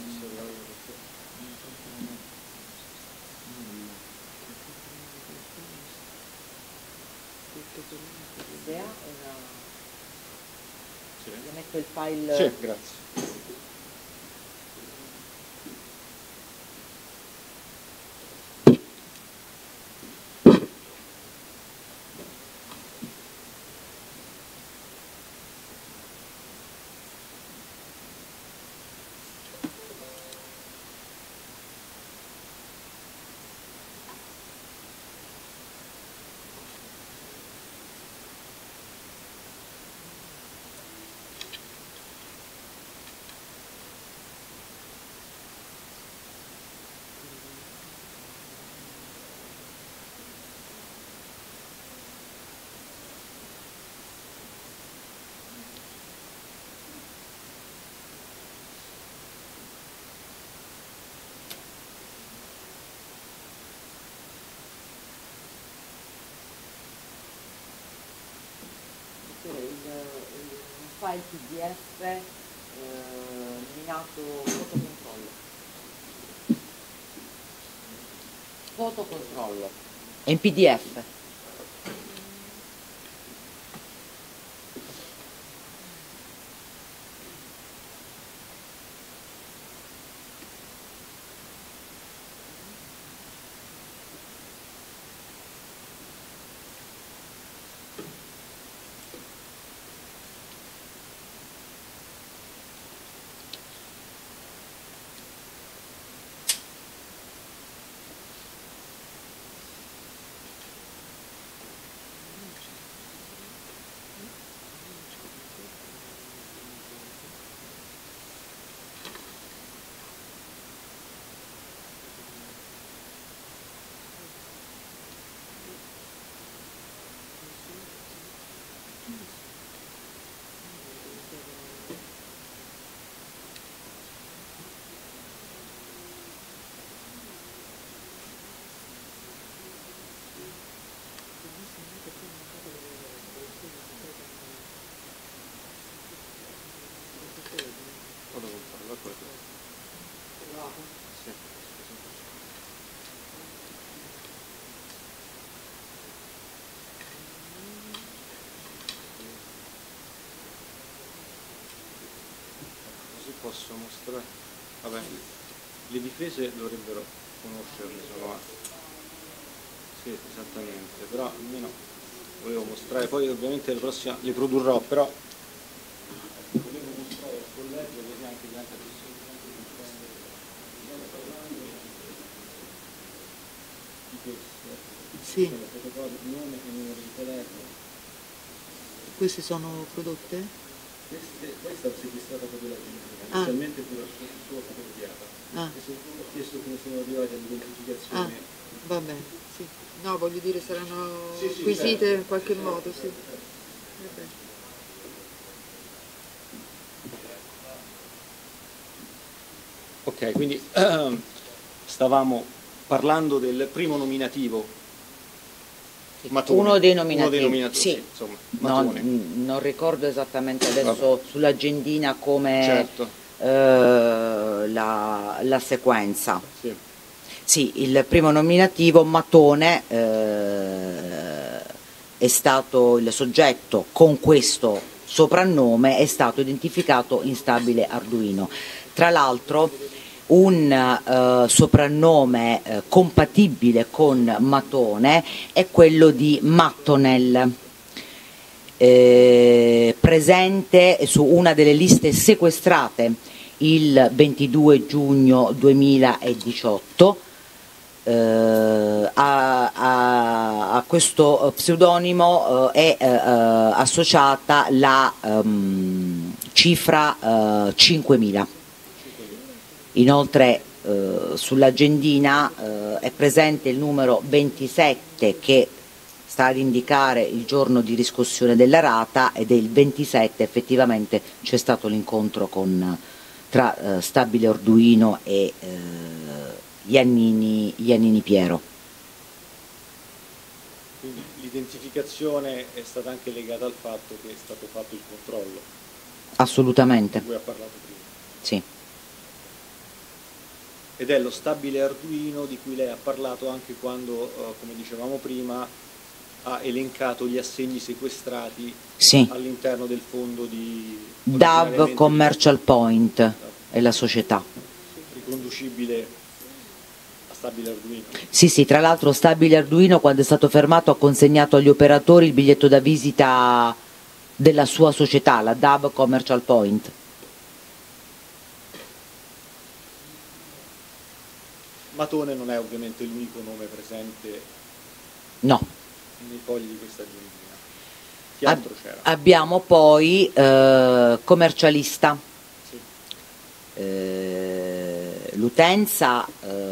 Speaker 5: Sì.
Speaker 4: metto il file.
Speaker 5: Sì, grazie.
Speaker 4: file PDF nominato fotocontrollo. Fotocontrollo. È in PDF.
Speaker 5: Posso mostrare? Vabbè, le difese dovrebbero conoscerle, sono sì, esattamente, però almeno volevo mostrare, poi ovviamente la prossima le produrrò, però volevo mostrare al collegio così anche di altre persone.
Speaker 1: Sì.
Speaker 5: Nome e numero di telefono.
Speaker 1: Queste sono prodotte?
Speaker 5: Questa è sequestrata proprio l'Argentina, inizialmente pure solo fotocopiata. Ho chiesto come sono arrivati all'identificazione.
Speaker 1: Va bene, sì. No, voglio dire, saranno
Speaker 5: Sì,
Speaker 1: acquisite
Speaker 5: certo.
Speaker 1: in qualche modo, sì. Vabbè.
Speaker 5: Ok, quindi stavamo parlando del primo nominativo. Matone.
Speaker 4: Uno dei nominativi,
Speaker 5: sì, insomma, Matone.
Speaker 4: Non ricordo esattamente adesso sull'agendina come
Speaker 5: certo.
Speaker 4: la sequenza.
Speaker 5: Sì.
Speaker 4: Sì, il primo nominativo Matone è stato il soggetto con questo soprannome, è stato identificato in stabile Arduino. Tra l'altro un soprannome compatibile con Matone è quello di Mattonel, presente su una delle liste sequestrate il 22 giugno 2018. A questo pseudonimo è associata la cifra 5000. Inoltre sull'agendina è presente il numero 27 che sta ad indicare il giorno di riscossione della rata, ed è il 27 effettivamente c'è stato l'incontro tra Stabile Arduino e Iannini Piero.
Speaker 5: Quindi l'identificazione è stata anche legata al fatto che è stato fatto il controllo.
Speaker 4: Assolutamente.
Speaker 5: Di cui ha parlato prima.
Speaker 4: Sì.
Speaker 5: Ed è lo stabile Arduino di cui lei ha parlato anche quando, come dicevamo prima, ha elencato gli assegni sequestrati all'interno del fondo di
Speaker 4: DAV Commercial Point è la società.
Speaker 5: Riconducibile a Stabile Arduino.
Speaker 4: Sì, tra l'altro Stabile Arduino, quando è stato fermato, ha consegnato agli operatori il biglietto da visita della sua società, la DAV Commercial Point.
Speaker 5: Matone non è ovviamente l'unico nome presente
Speaker 4: nei
Speaker 5: fogli di questa agendina. Che altro c'era?
Speaker 4: Abbiamo poi commercialista.
Speaker 5: Sì.
Speaker 4: L'utenza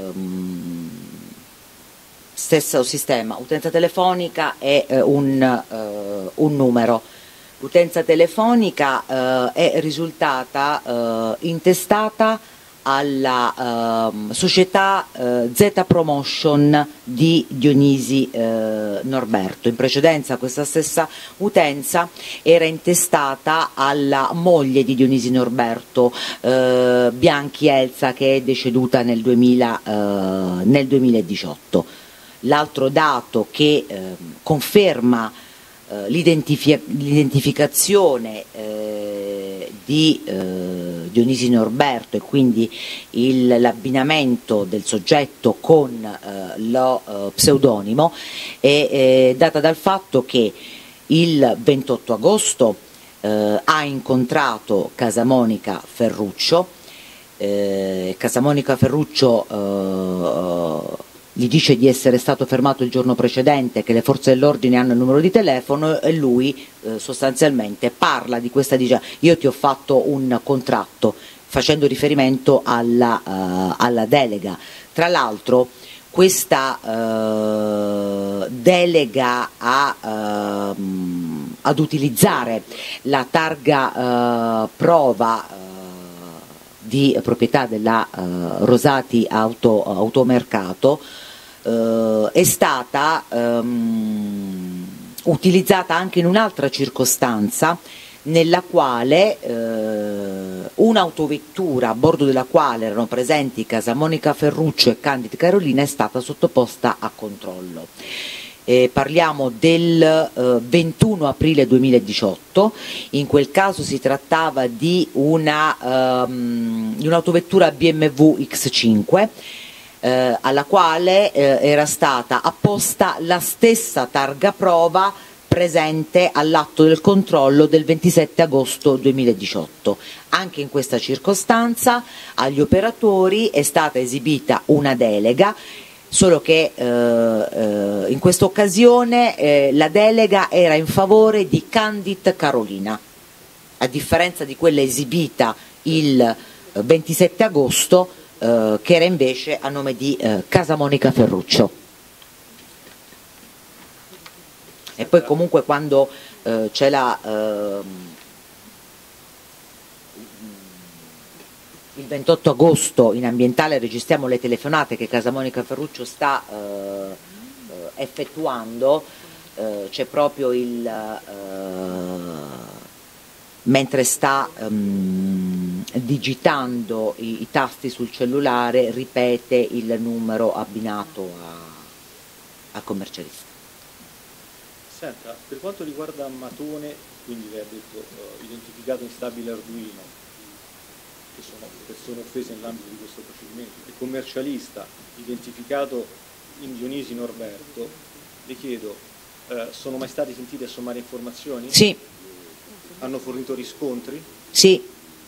Speaker 4: stesso sistema, utenza telefonica è un numero. L'utenza telefonica è risultata intestata alla società Z Promotion di Dionisi Norberto. In precedenza questa stessa utenza era intestata alla moglie di Dionisi Norberto, Bianchi Elsa, che è deceduta nel 2018. L'altro dato che conferma l'identificazione di Dionisi Norberto, e quindi l'abbinamento del soggetto con lo pseudonimo, è data dal fatto che il 28 agosto ha incontrato Casamonica Ferruccio. Casamonica Ferruccio gli dice di essere stato fermato il giorno precedente, che le forze dell'ordine hanno il numero di telefono, e lui sostanzialmente parla di questa, dice: io ti ho fatto un contratto, facendo riferimento alla delega. Tra l'altro questa delega ad utilizzare la targa prova di proprietà della Rosati Automercato è stata utilizzata anche in un'altra circostanza, nella quale un'autovettura a bordo della quale erano presenti Casamonica Ferruccio e Candida Carolina è stata sottoposta a controllo. Parliamo del 21 aprile 2018, in quel caso si trattava di un'autovettura BMW X5 alla quale era stata apposta la stessa targa prova presente all'atto del controllo del 27 agosto 2018. Anche in questa circostanza agli operatori è stata esibita una delega, solo che in questa occasione la delega era in favore di Candida Carolina, a differenza di quella esibita il 27 agosto che era invece a nome di Casamonica Ferruccio. E poi comunque quando c'è il 28 agosto in ambientale registriamo le telefonate che Casamonica Ferruccio sta effettuando, c'è proprio mentre sta digitando i tasti sul cellulare, ripete il numero abbinato al commercialista.
Speaker 5: Senta, per quanto riguarda Matone, quindi lei ha detto identificato instabile Arduino, che sono persone offese nell'ambito di questo procedimento, e commercialista identificato in Dionisi Norberto, le chiedo, sono mai stati sentiti a sommare informazioni?
Speaker 4: Sì.
Speaker 5: Hanno fornito riscontri?
Speaker 4: Sì.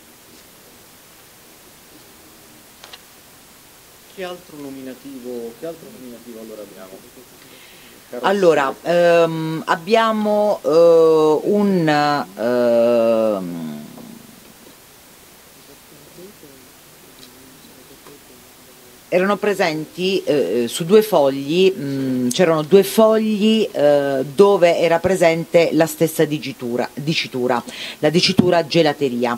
Speaker 5: Che altro nominativo allora abbiamo?
Speaker 4: Allora, abbiamo erano presenti su due fogli, c'erano due fogli dove era presente la stessa dicitura, la dicitura gelateria,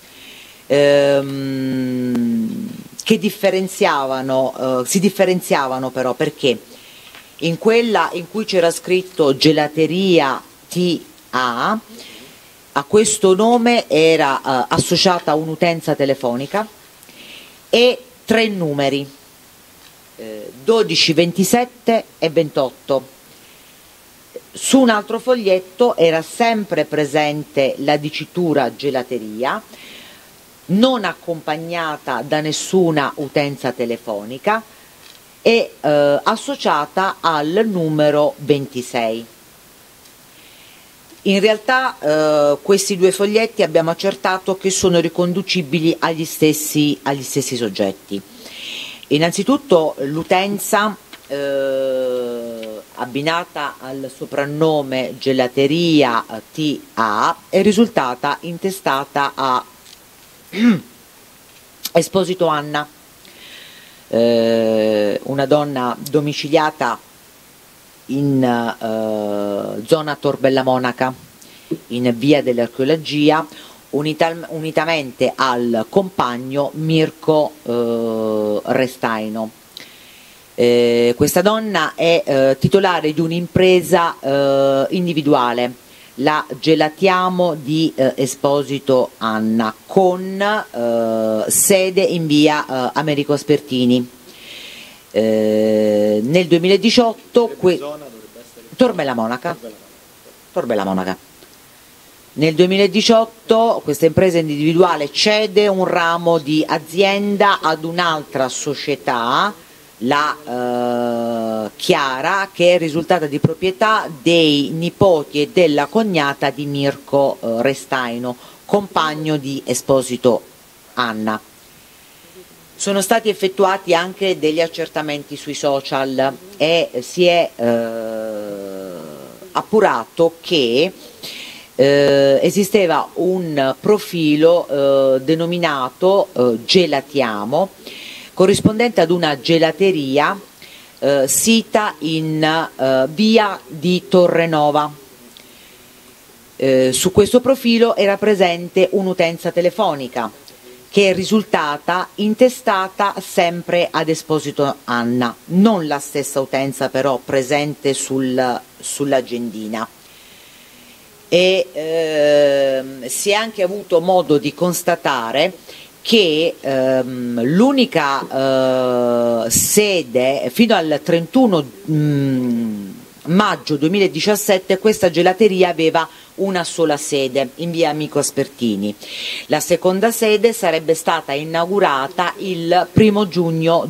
Speaker 4: che si differenziavano però perché in quella in cui c'era scritto gelateria TA, a questo nome era associata un'utenza telefonica e 3 numeri, 12, 27 e 28. Su un altro foglietto era sempre presente la dicitura gelateria, non accompagnata da nessuna utenza telefonica e associata al numero 26. In realtà questi due foglietti abbiamo accertato che sono riconducibili agli stessi soggetti. Innanzitutto l'utenza abbinata al soprannome gelateria TA è risultata intestata a Esposito Anna, una donna domiciliata in zona Tor Bella Monaca, in via dell'Archeologia, unitamente al compagno Mirko Restaino. Questa donna è titolare di un'impresa individuale, la Gelatiamo di Esposito Anna, con sede in via Americo Aspertini. Nel 2018 Torbella Monaca. Nel 2018 questa impresa individuale cede un ramo di azienda ad un'altra società, la Chiara, che è risultata di proprietà dei nipoti e della cognata di Mirko Restaino, compagno di Esposito Anna. Sono stati effettuati anche degli accertamenti sui social e si è appurato che esisteva un profilo denominato Gelatiamo, corrispondente ad una gelateria sita in via di Torrenova. Su questo profilo era presente un'utenza telefonica che è risultata intestata sempre ad Esposito Anna, non la stessa utenza però presente sull'agendina. E si è anche avuto modo di constatare che l'unica sede fino al 31 maggio 2017 questa gelateria aveva una sola sede in via Amico Aspertini. La seconda sede sarebbe stata inaugurata il 1° giugno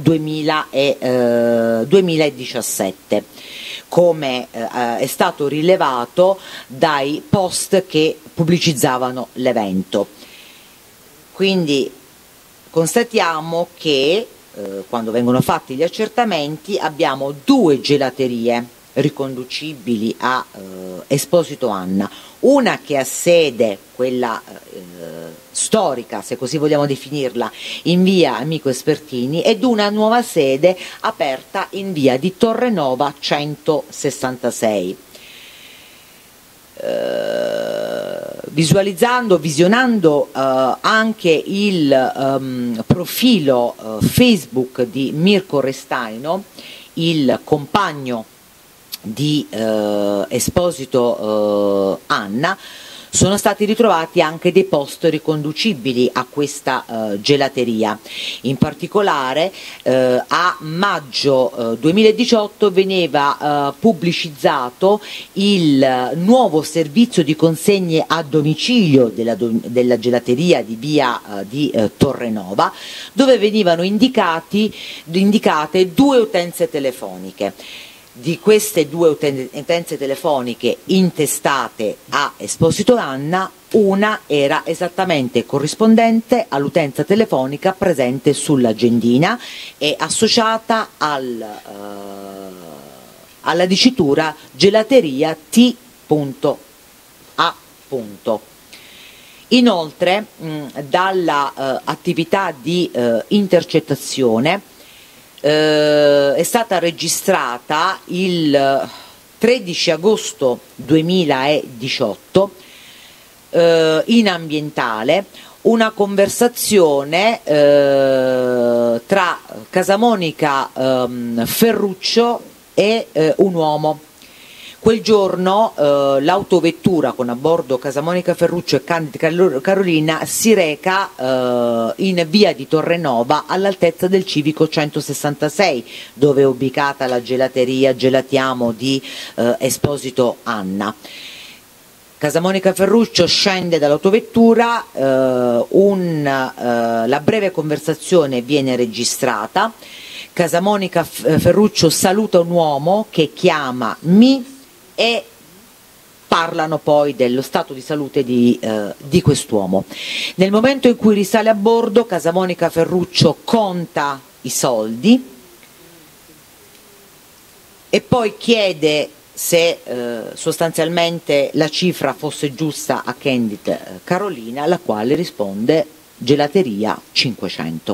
Speaker 4: 2017, come è stato rilevato dai post che pubblicizzavano l'evento. Quindi constatiamo che quando vengono fatti gli accertamenti abbiamo 2 gelaterie riconducibili a Esposito Anna, una che ha sede, quella storica, se così vogliamo definirla, in via Amico Aspertini, ed una nuova sede aperta in via di Torrenova 166. Visionando anche il profilo Facebook di Mirko Restaino, il compagno di Esposito Anna, sono stati ritrovati anche dei post riconducibili a questa gelateria. In particolare a maggio 2018 veniva pubblicizzato il nuovo servizio di consegne a domicilio della gelateria di via di Torrenova, dove venivano indicate 2 utenze telefoniche. Di queste 2 utenze telefoniche intestate a Esposito Anna, una era esattamente corrispondente all'utenza telefonica presente sull'agendina e associata alla dicitura gelateria T.A. Inoltre, dalla attività di intercettazione è stata registrata il 13 agosto 2018 in ambientale una conversazione tra Casamonica Ferruccio e un uomo. Quel giorno l'autovettura con a bordo Casamonica Ferruccio e Candida Carolina si reca in via di Torrenova all'altezza del civico 166, dove è ubicata la gelateria Gelatiamo di Esposito Anna. Casamonica Ferruccio scende dall'autovettura, la breve conversazione viene registrata. Casamonica Ferruccio saluta un uomo che chiama Mi e parlano poi dello stato di salute di quest'uomo. Nel momento in cui risale a bordo, Casamonica Ferruccio conta i soldi e poi chiede se sostanzialmente la cifra fosse giusta a Candida Carolina, la quale risponde gelateria 500.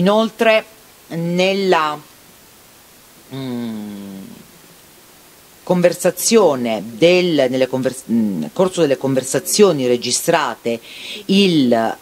Speaker 4: Inoltre nella nel corso delle conversazioni registrate il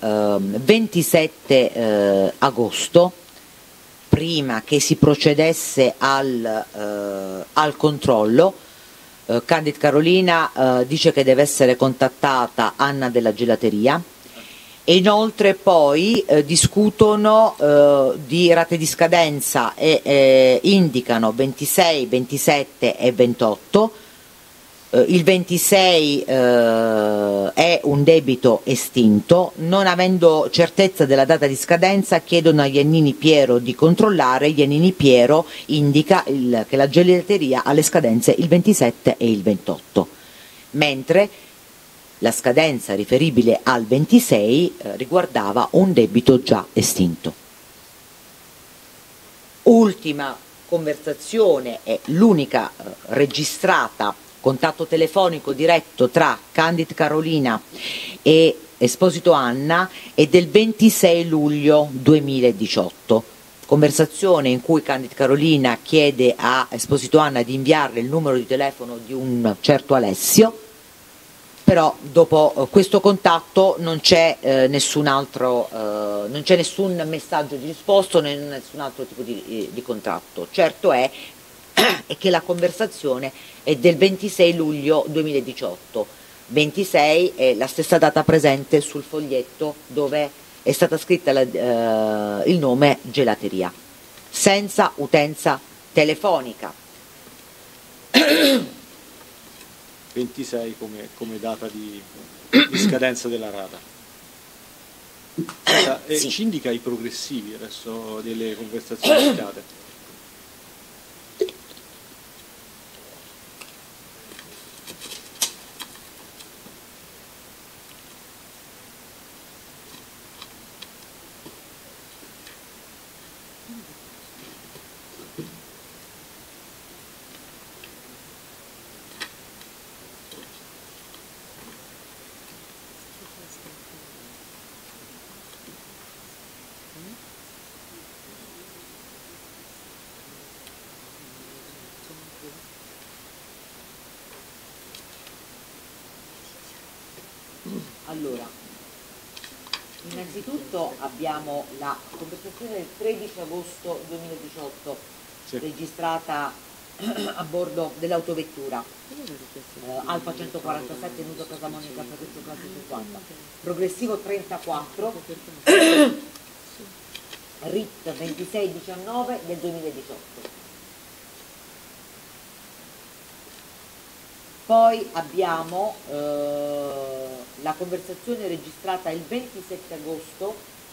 Speaker 4: 27 agosto, prima che si procedesse al controllo, Candid Carolina dice che deve essere contattata Anna della gelateria, e inoltre poi discutono di rate di scadenza e indicano 26, 27 e 28. Il 26 è un debito estinto. Non avendo certezza della data di scadenza, chiedono a Iannini Piero di controllare. Iannini Piero indica che la gelateria ha le scadenze il 27 e il 28, mentre la scadenza riferibile al 26 riguardava un debito già estinto. Ultima conversazione, è l'unica registrata, contatto telefonico diretto tra Candid Carolina e Esposito Anna, è del 26 luglio 2018. Conversazione in cui Candid Carolina chiede a Esposito Anna di inviarle il numero di telefono di un certo Alessio, però dopo questo contatto non c'è nessun messaggio di risposta né nessun altro tipo di contatto. Certo è che la conversazione è del 26 luglio 2018. 26 è la stessa data presente sul foglietto dove è stata scritta il nome gelateria, senza utenza telefonica.
Speaker 5: 26 come data di scadenza della rata.
Speaker 4: Sì.
Speaker 5: Ci indica i progressivi adesso delle conversazioni citate.
Speaker 4: Allora, innanzitutto abbiamo la conversazione del 13 agosto 2018, sì, registrata a bordo dell'autovettura Alfa 147 Nudo Casamonica Progetto Classe 50, progressivo 34, RIT 2619 del 2018. Poi abbiamo la conversazione registrata il 27 agosto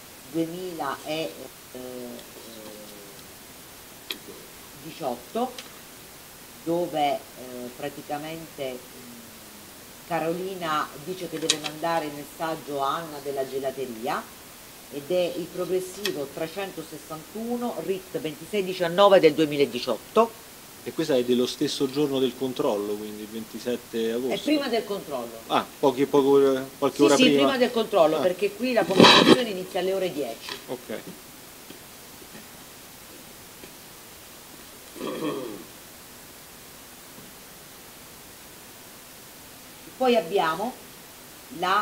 Speaker 4: 2018, dove praticamente Carolina dice che deve mandare il messaggio a Anna della gelateria, ed è il progressivo 361 RIT 2619 del 2018.
Speaker 5: E questa è dello stesso giorno del controllo, quindi il 27 agosto?
Speaker 4: È prima del controllo.
Speaker 5: Ah, qualche ora prima?
Speaker 4: Sì, prima del controllo, perché qui la conversazione inizia alle ore 10.
Speaker 5: Ok.
Speaker 4: Poi abbiamo la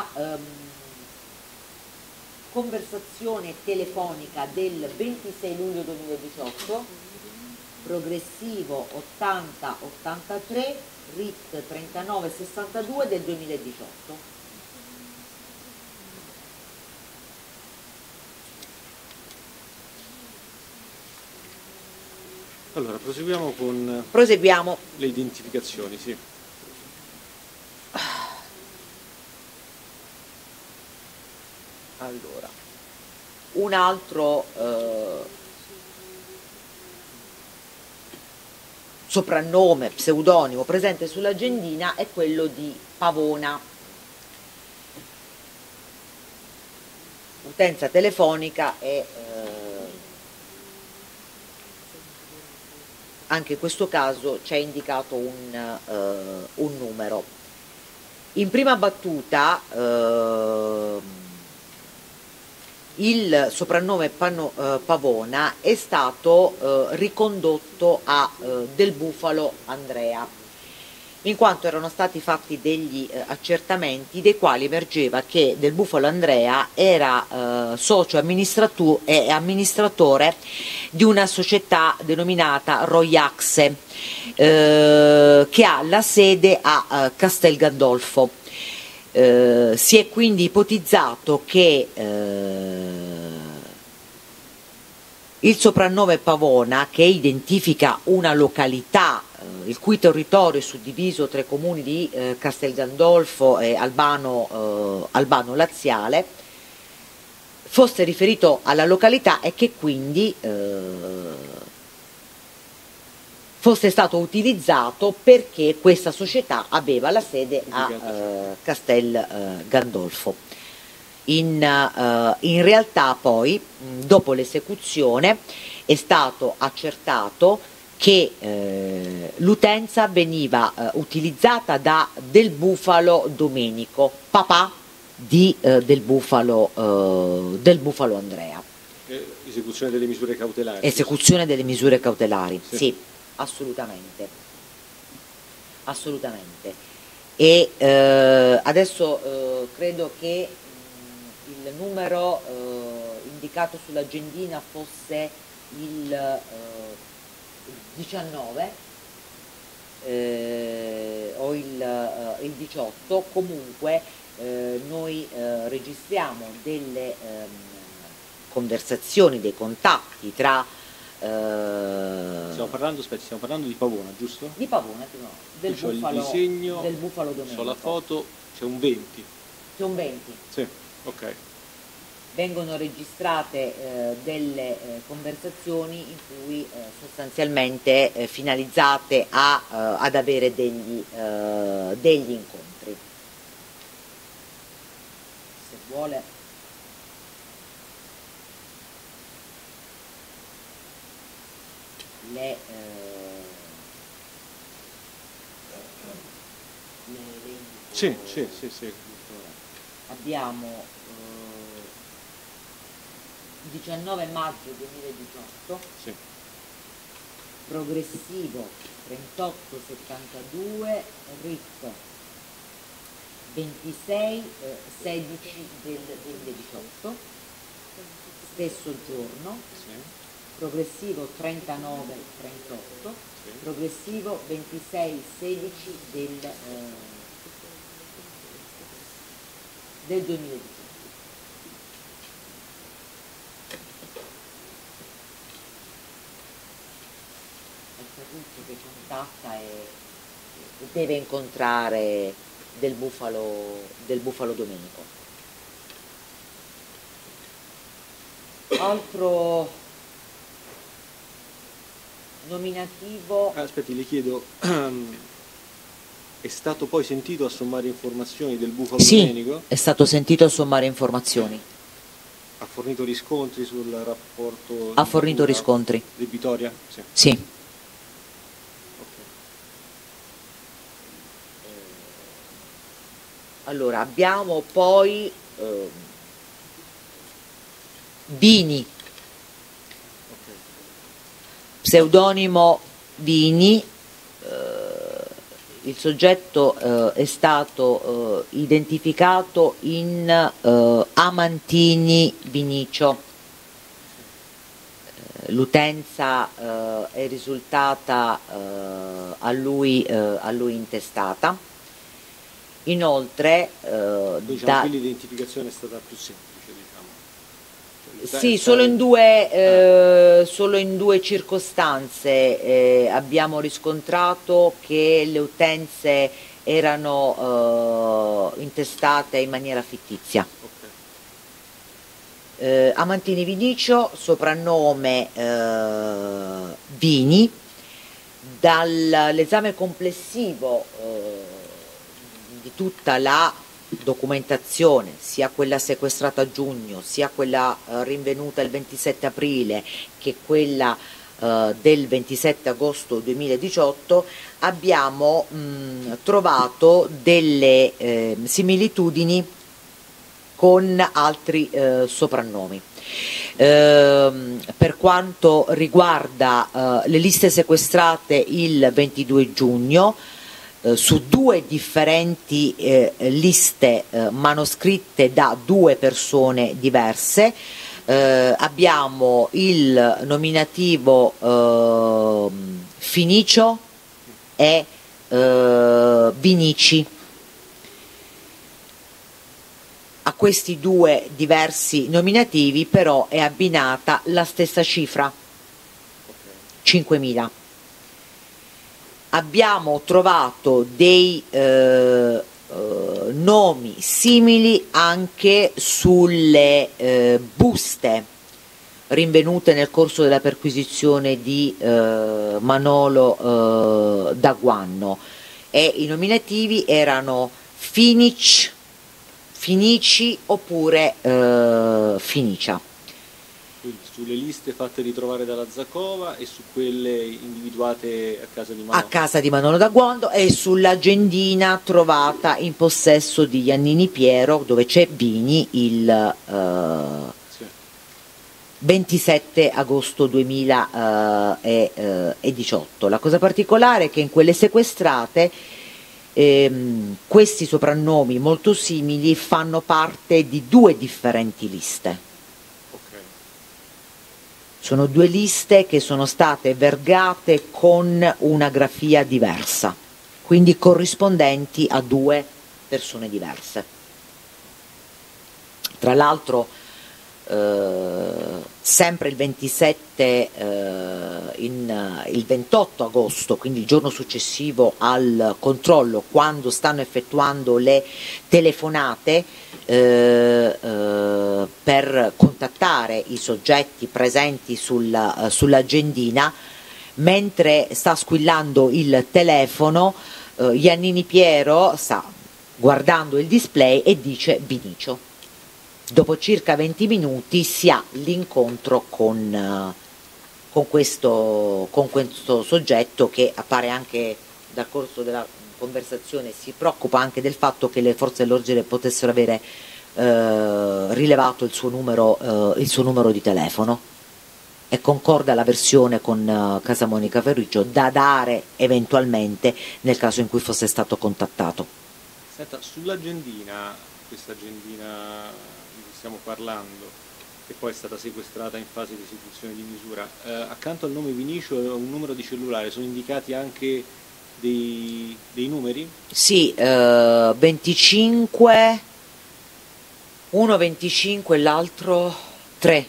Speaker 4: conversazione telefonica del 26 luglio 2018, progressivo 80-83, RIT 39-62 del 2018.
Speaker 5: Allora, proseguiamo con le identificazioni, sì.
Speaker 4: Allora, un altro soprannome, pseudonimo presente sull'agendina è quello di Pavona. Utenza telefonica e anche in questo caso c'è indicato un numero. In prima battuta il soprannome Pavona è stato ricondotto a Del Bufalo Andrea, in quanto erano stati fatti degli accertamenti dei quali emergeva che Del Bufalo Andrea era socio e amministratore di una società denominata Royaxe, che ha la sede a Castel Gandolfo. Si è quindi ipotizzato che il soprannome Pavona, che identifica una località il cui territorio è suddiviso tra i comuni di Castel Gandolfo e Albano Laziale, fosse riferito alla località e che quindi fosse stato utilizzato perché questa società aveva la sede a Castel Gandolfo. In realtà poi, dopo l'esecuzione, è stato accertato che l'utenza veniva utilizzata da Del Bufalo Domenico, papà di Del Bufalo Andrea.
Speaker 5: Esecuzione delle misure cautelari.
Speaker 4: Esecuzione delle misure cautelari, sì, assolutamente. Assolutamente. E adesso credo che il numero indicato sull'agendina fosse il 19 o il 18, comunque noi registriamo delle conversazioni, dei contatti tra
Speaker 5: stiamo parlando di Pavona, giusto?
Speaker 4: Di Pavona, no, del Bufalo,
Speaker 5: il disegno,
Speaker 4: del Bufalo Domenico.
Speaker 5: la foto c'è un 20.
Speaker 4: C'è un 20.
Speaker 5: Sì, ok.
Speaker 4: Vengono registrate delle conversazioni in cui sostanzialmente finalizzate ad avere degli incontri. Se vuole. Le
Speaker 5: Sì.
Speaker 4: Abbiamo 19 maggio 2018,
Speaker 5: sì.
Speaker 4: Progressivo 3872, RIT 26 16 del 2018, stesso giorno,
Speaker 5: Sì.
Speaker 4: Progressivo 39 38,
Speaker 5: Sì.
Speaker 4: Progressivo 26 16 del 2018. Che contatta e deve incontrare Del Bufalo Domenico. Altro nominativo.
Speaker 5: Aspetti, le chiedo, è stato poi sentito a sommare informazioni Del Bufalo Domenico?
Speaker 4: Sì, è stato sentito a sommare informazioni.
Speaker 5: Ha fornito riscontri sul rapporto?
Speaker 4: Ha fornito riscontri.
Speaker 5: Debitoria? Sì.
Speaker 4: Sì. Allora, abbiamo poi Vini, pseudonimo Vini, il soggetto è stato identificato in Amantini Vinicio, l'utenza è risultata a lui intestata. Inoltre,
Speaker 5: diciamo, l'identificazione è stata più semplice, diciamo.
Speaker 4: Sì, solo in due circostanze abbiamo riscontrato che le utenze erano intestate in maniera fittizia.
Speaker 5: Okay.
Speaker 4: Amantini Vinicio, soprannome Vini, dall'esame complessivo di tutta la documentazione, sia quella sequestrata a giugno, sia quella rinvenuta il 27 aprile, che quella del 27 agosto 2018, abbiamo trovato delle similitudini con altri soprannomi. Per quanto riguarda le liste sequestrate il 22 giugno, su due differenti liste manoscritte da due persone diverse. Abbiamo il nominativo Finicio e Vinici. A questi due diversi nominativi però è abbinata la stessa cifra, 5.000. Abbiamo trovato dei nomi simili anche sulle buste rinvenute nel corso della perquisizione di Manolo Daguanno, e i nominativi erano Finic, Finici oppure Finicia.
Speaker 5: Quindi sulle liste fatte ritrovare dalla Zacova e su quelle individuate a casa di Manolo?
Speaker 4: A casa di Manolo Daguanno, e sull'agendina trovata in possesso di Iannini Piero, dove c'è Vini, il 27 agosto 2018. La cosa particolare è che in quelle sequestrate questi soprannomi molto simili fanno parte di due differenti liste.
Speaker 5: Okay.
Speaker 4: Sono due liste che sono state vergate con una grafia diversa, quindi corrispondenti a due persone diverse. Tra l'altro sempre il 27, il 28 agosto, quindi il giorno successivo al controllo, quando stanno effettuando le telefonate per contattare i soggetti presenti sull'agendina, mentre sta squillando il telefono, Iannini Piero sta guardando il display e dice Vinicio. Dopo circa 20 minuti si ha l'incontro con questo soggetto, che appare anche dal corso della conversazione, si preoccupa anche del fatto che le forze dell'ordine potessero avere rilevato il suo numero di telefono, e concorda la versione con Casamonica Ferruccio da dare eventualmente nel caso in cui fosse stato contattato.
Speaker 5: Senta, sull'agendina, questa agendina di cui stiamo parlando, che poi è stata sequestrata in fase di esecuzione di misura, accanto al nome Vinicio e un numero di cellulare sono indicati anche dei numeri?
Speaker 4: Sì, 25, uno 25 e l'altro 3.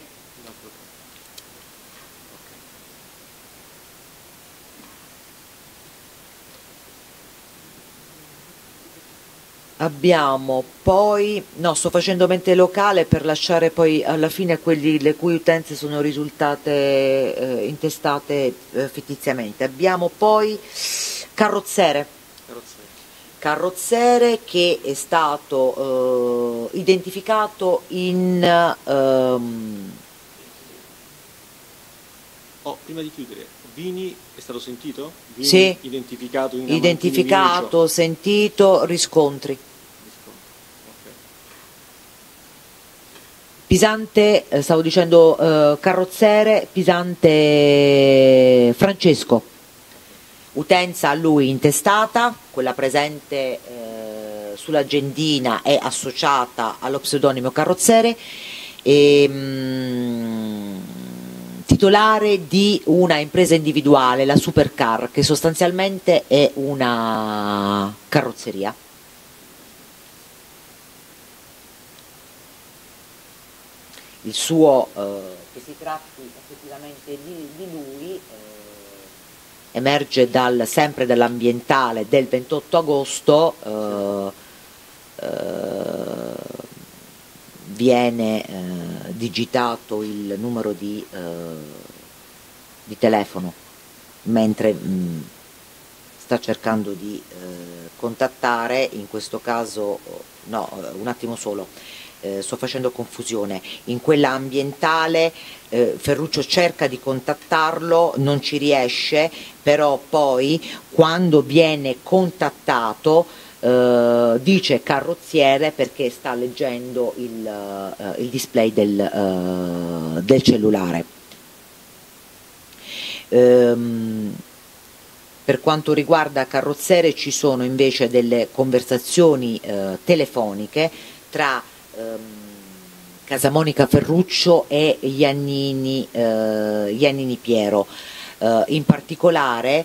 Speaker 4: Abbiamo poi, no, sto facendo mente locale per lasciare poi alla fine quelli le cui utenze sono risultate intestate fittiziamente. Abbiamo poi carrozzere che è stato identificato in
Speaker 5: prima di chiudere, Vini è stato sentito? Vini
Speaker 4: sì,
Speaker 5: identificato in
Speaker 4: identificato, sentito, riscontri.
Speaker 5: Okay.
Speaker 4: Pisante, stavo dicendo carrozzere, Pisante Francesco, utenza a lui intestata, quella presente sull'agendina è associata allo pseudonimo carrozzere, titolare di una impresa individuale, la Supercar, che sostanzialmente è una carrozzeria. Il suo, che si tratti effettivamente di lui, emerge sempre dall'ambientale del 28 agosto, viene digitato il numero di telefono mentre sta cercando di contattare, in questo caso no, un attimo solo, sto facendo confusione, in quella ambientale Ferruccio cerca di contattarlo, non ci riesce, però poi quando viene contattato dice carrozziere perché sta leggendo il display del cellulare. Per quanto riguarda Carrozziere ci sono invece delle conversazioni telefoniche tra Casamonica Ferruccio e Iannini Piero. In particolare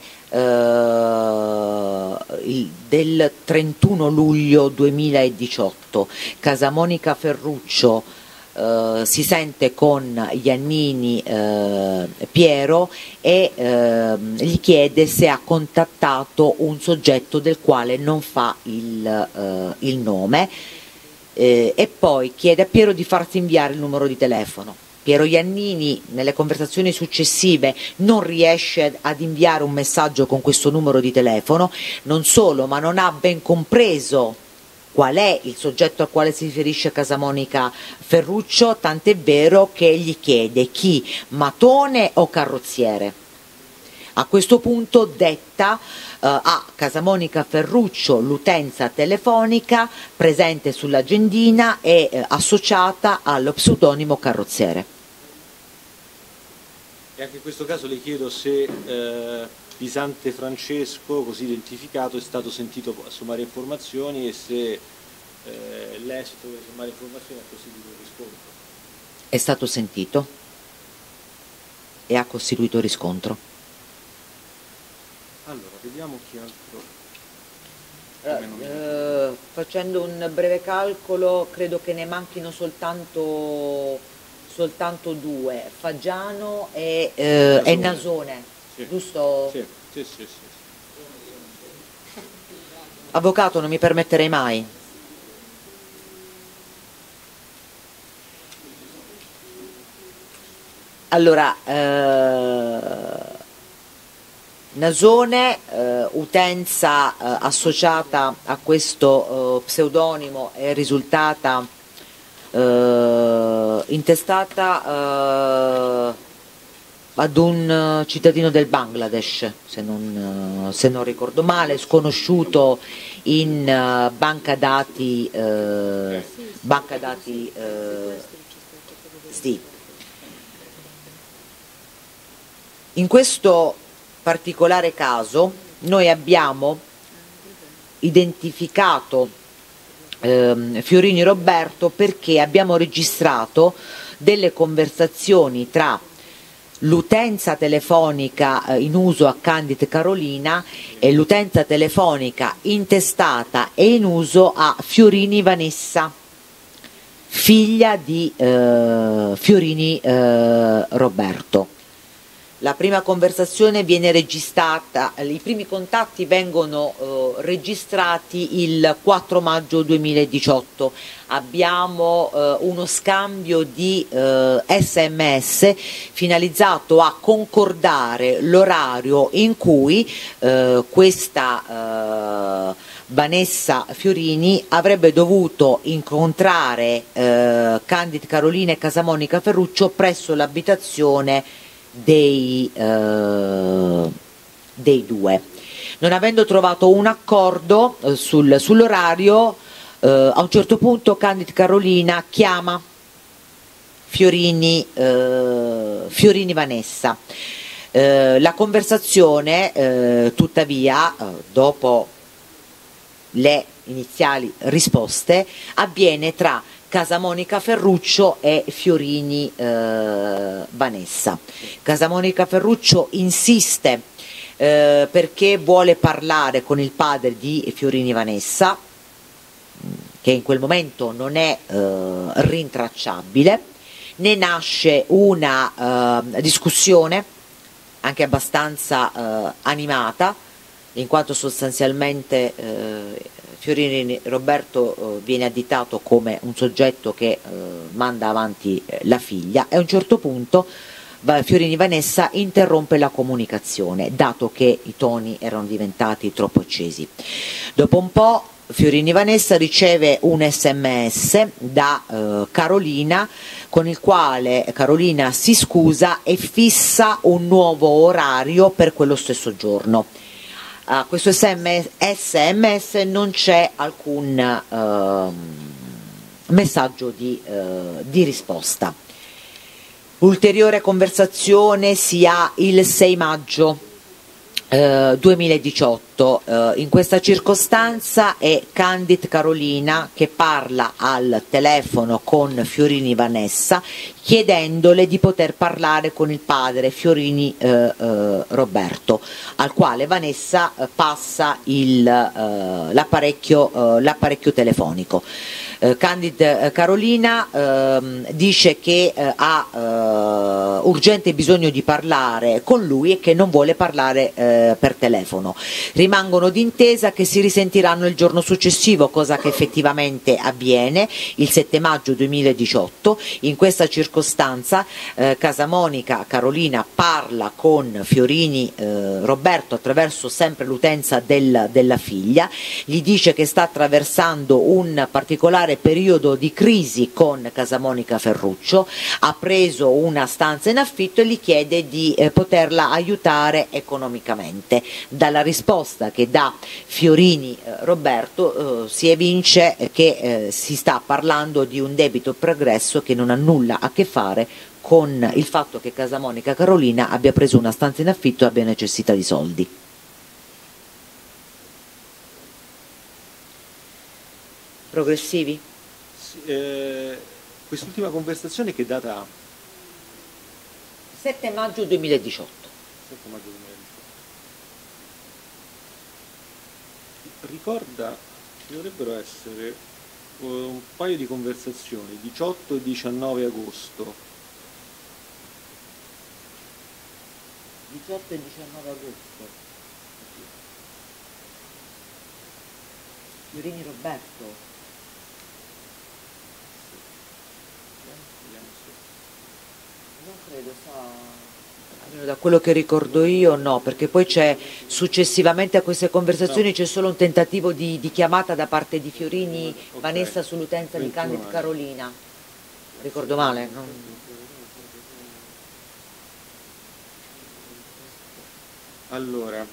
Speaker 4: del 31 luglio 2018 Casamonica Ferruccio si sente con Iannini Piero e gli chiede se ha contattato un soggetto del quale non fa il nome, e poi chiede a Piero di farsi inviare il numero di telefono. Piero Iannini nelle conversazioni successive non riesce ad inviare un messaggio con questo numero di telefono, non solo, ma non ha ben compreso qual è il soggetto al quale si riferisce Casamonica Ferruccio, tant'è vero che gli chiede chi, Matone o Carrozziere. A questo punto detta a Casamonica Ferruccio l'utenza telefonica presente sull'agendina e associata allo pseudonimo Carrozziere.
Speaker 5: E anche in questo caso le chiedo se Pisante Francesco, così identificato, è stato sentito a sommare informazioni e se l'esito delle sommare informazioni ha costituito riscontro.
Speaker 4: È stato sentito e ha costituito riscontro.
Speaker 5: Allora, vediamo chi altro.
Speaker 4: Facendo un breve calcolo, credo che ne manchino soltanto due, Faggiano e Nasone, sì. Giusto?
Speaker 5: Sì, sì, sì, sì.
Speaker 4: Avvocato, non mi permetterei mai. Allora, Nasone, utenza associata a questo pseudonimo, è risultata intestata ad un cittadino del Bangladesh, se non ricordo male, sconosciuto in banca dati sì. In questo particolare caso noi abbiamo identificato Fiorini Roberto perché abbiamo registrato delle conversazioni tra l'utenza telefonica in uso a Candid Carolina e l'utenza telefonica intestata e in uso a Fiorini Vanessa, figlia di Fiorini Roberto. La prima conversazione viene registrata, i primi contatti vengono registrati il 4 maggio 2018. Abbiamo uno scambio di SMS finalizzato a concordare l'orario in cui questa Vanessa Fiorini avrebbe dovuto incontrare Candid Carolina e Casamonica Ferruccio presso l'abitazione dei due. Non avendo trovato un accordo sull'orario, a un certo punto Candid Carolina chiama Fiorini Vanessa. La conversazione, tuttavia, dopo le iniziali risposte, avviene tra Casamonica Ferruccio e Fiorini Vanessa. Casamonica Ferruccio insiste perché vuole parlare con il padre di Fiorini Vanessa, che in quel momento non è rintracciabile. Ne nasce una discussione anche abbastanza animata, in quanto sostanzialmente Fiorini Roberto viene additato come un soggetto che manda avanti la figlia, e a un certo punto Fiorini Vanessa interrompe la comunicazione, dato che i toni erano diventati troppo accesi. Dopo un po' Fiorini Vanessa riceve un SMS da Carolina, con il quale Carolina si scusa e fissa un nuovo orario per quello stesso giorno. A questo SMS non c'è alcun messaggio di risposta. Ulteriore conversazione si ha il 6 maggio 2018. In questa circostanza è Candid Carolina che parla al telefono con Fiorini Vanessa chiedendole di poter parlare con il padre Fiorini Roberto, al quale Vanessa passa l'apparecchio telefonico. Candid Carolina dice che ha urgente bisogno di parlare con lui e che non vuole parlare per telefono. Rimangono d'intesa che si risentiranno il giorno successivo, cosa che effettivamente avviene il 7 maggio 2018. In questa circostanza Casamonica Carolina parla con Fiorini Roberto attraverso sempre l'utenza della figlia, gli dice che sta attraversando un particolare periodo di crisi con Casamonica Ferruccio, ha preso una stanza in affitto e gli chiede di poterla aiutare economicamente. Dalla risposta che dà Fiorini Roberto si evince che si sta parlando di un debito pregresso che non ha nulla a che fare con il fatto che Casamonica Carolina abbia preso una stanza in affitto e abbia necessità di soldi. Progressivi?
Speaker 5: Sì, quest'ultima conversazione che data ha?
Speaker 4: 7 maggio 2018.
Speaker 5: 7 maggio 2018. Ricorda, ci dovrebbero essere un paio di conversazioni, 18 e 19 agosto.
Speaker 4: 18 e 19 agosto. Fiorini Roberto. Non credo, almeno da quello che ricordo io no, perché poi c'è successivamente a queste conversazioni c'è solo un tentativo di chiamata da parte di Fiorini Vanessa sull'utenza di Candid Carolina. Ricordo male?
Speaker 5: Allora,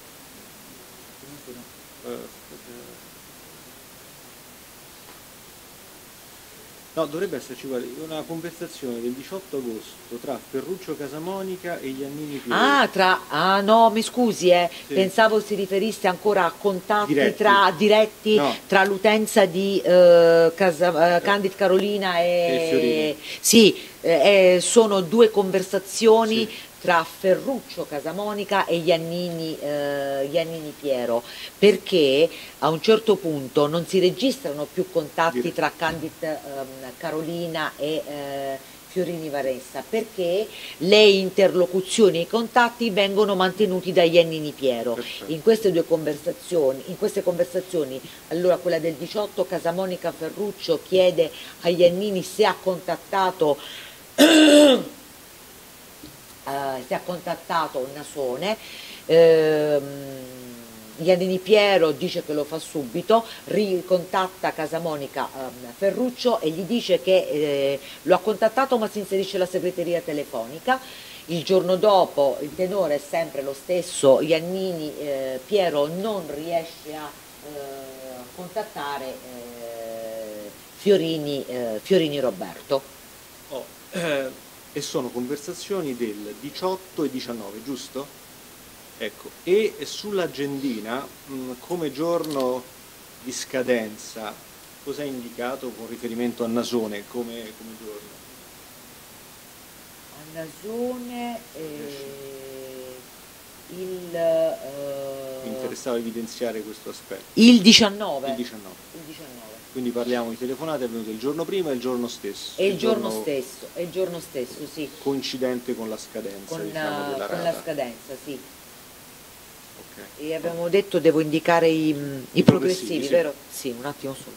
Speaker 5: no, dovrebbe esserci una conversazione del 18 agosto tra Ferruccio Casamonica e Iannini Piero.
Speaker 4: No, mi scusi,
Speaker 5: Sì.
Speaker 4: Pensavo si riferisse ancora a contatti
Speaker 5: Diretti. No.
Speaker 4: tra l'utenza di Candid Carolina
Speaker 5: e Fiorini.
Speaker 4: Sì, sono due conversazioni. Sì. Tra Ferruccio Casamonica e Iannini Piero, perché a un certo punto non si registrano più contatti tra Candid Carolina e Fiorini Vanessa, perché le interlocuzioni e i contatti vengono mantenuti da Iannini Piero. Perfetto. In queste conversazioni, allora quella del 18, Casamonica Ferruccio chiede a Iannini se ha contattato Nasone, Iannini Piero dice che lo fa subito, ricontatta Casamonica Ferruccio e gli dice che lo ha contattato ma si inserisce la segreteria telefonica. Il giorno dopo il tenore è sempre lo stesso, Iannini Piero non riesce a contattare Fiorini Roberto.
Speaker 5: E sono conversazioni del 18 e 19, giusto? Ecco, e sull'agendina come giorno di scadenza cosa è indicato con riferimento a Nasone come giorno?
Speaker 4: A Nasone
Speaker 5: Mi interessava evidenziare questo aspetto.
Speaker 4: Il 19.
Speaker 5: Quindi parliamo di telefonate avvenute il giorno prima e il giorno stesso.
Speaker 4: E il giorno stesso, sì.
Speaker 5: Coincidente con la scadenza, della rata.
Speaker 4: Con la scadenza, sì.
Speaker 5: Okay.
Speaker 4: E abbiamo detto devo indicare i progressivi,
Speaker 5: sì.
Speaker 4: vero? Sì, un attimo solo.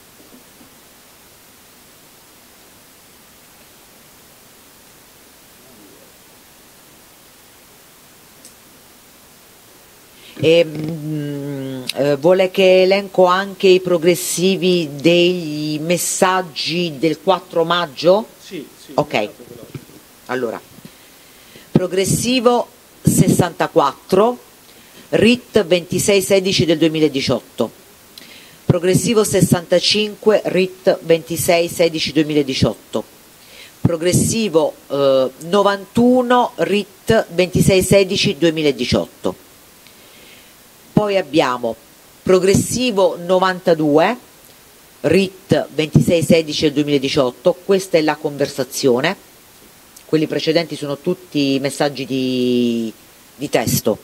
Speaker 4: Vuole che elenco anche i progressivi dei messaggi del 4 maggio?
Speaker 5: Sì.
Speaker 4: Ok. Allora, progressivo 64, RIT 2616 del 2018. Progressivo 65, RIT 2616 2018. Progressivo 91, RIT 2616 2018. Poi abbiamo progressivo 92, RIT 2616 del 2018, questa è la conversazione, quelli precedenti sono tutti messaggi di testo.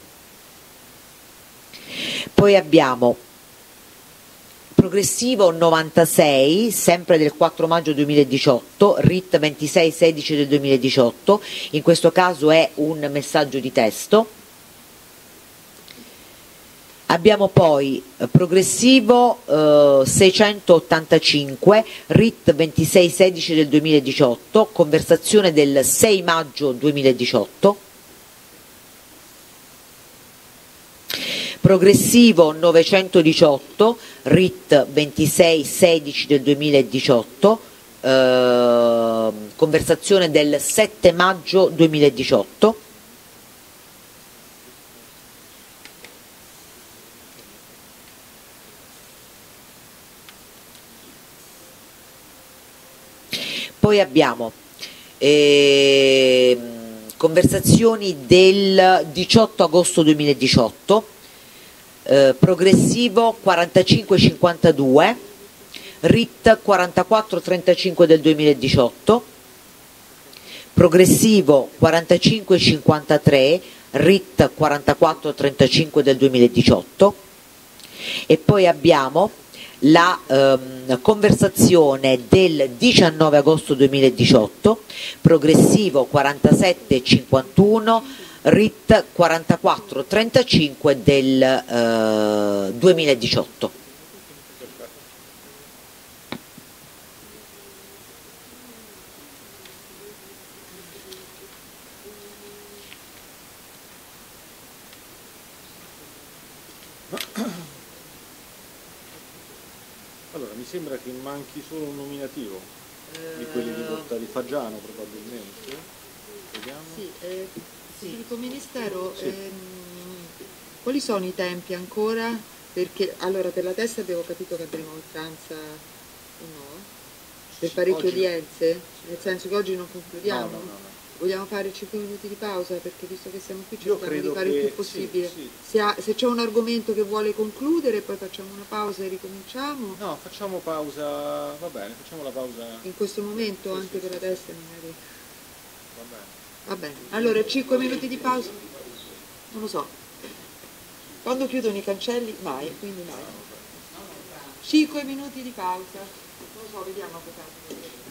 Speaker 4: Poi abbiamo progressivo 96, sempre del 4 maggio 2018, RIT 2616 del 2018, in questo caso è un messaggio di testo. Abbiamo poi progressivo 685, RIT 2616 del 2018, conversazione del 6 maggio 2018. Progressivo 918, RIT 2616 del 2018, conversazione del 7 maggio 2018. Poi abbiamo conversazioni del 18 agosto 2018, progressivo 4552, RIT 4435 del 2018, progressivo 4553, RIT 4435 del 2018, e poi abbiamo la conversazione del 19 agosto 2018, progressivo 4751, RIT 4435 del 2018.
Speaker 5: Allora, mi sembra che manchi solo un nominativo di quelli di Faggiano probabilmente. Vediamo.
Speaker 1: Sì, il Ministero, sì. Quali sono i tempi ancora? Perché allora per la testa abbiamo capito che avremo oltranza o no? Per parecchie udienze? Nel senso che oggi non concludiamo?
Speaker 5: No.
Speaker 1: Vogliamo fare 5 minuti di pausa? Perché visto che siamo qui cerchiamo di fare
Speaker 5: che,
Speaker 1: il più possibile.
Speaker 5: Sì.
Speaker 1: Se c'è un argomento che vuole concludere, poi facciamo una pausa e ricominciamo.
Speaker 5: No, facciamo pausa, va bene, facciamo la pausa.
Speaker 1: In questo momento anche per la testa magari.
Speaker 5: Va bene.
Speaker 1: Va bene, allora 5 minuti di pausa? Non lo so. Quando chiudono i cancelli? Mai, quindi mai. 5 minuti di pausa. Non lo so, vediamo cosa.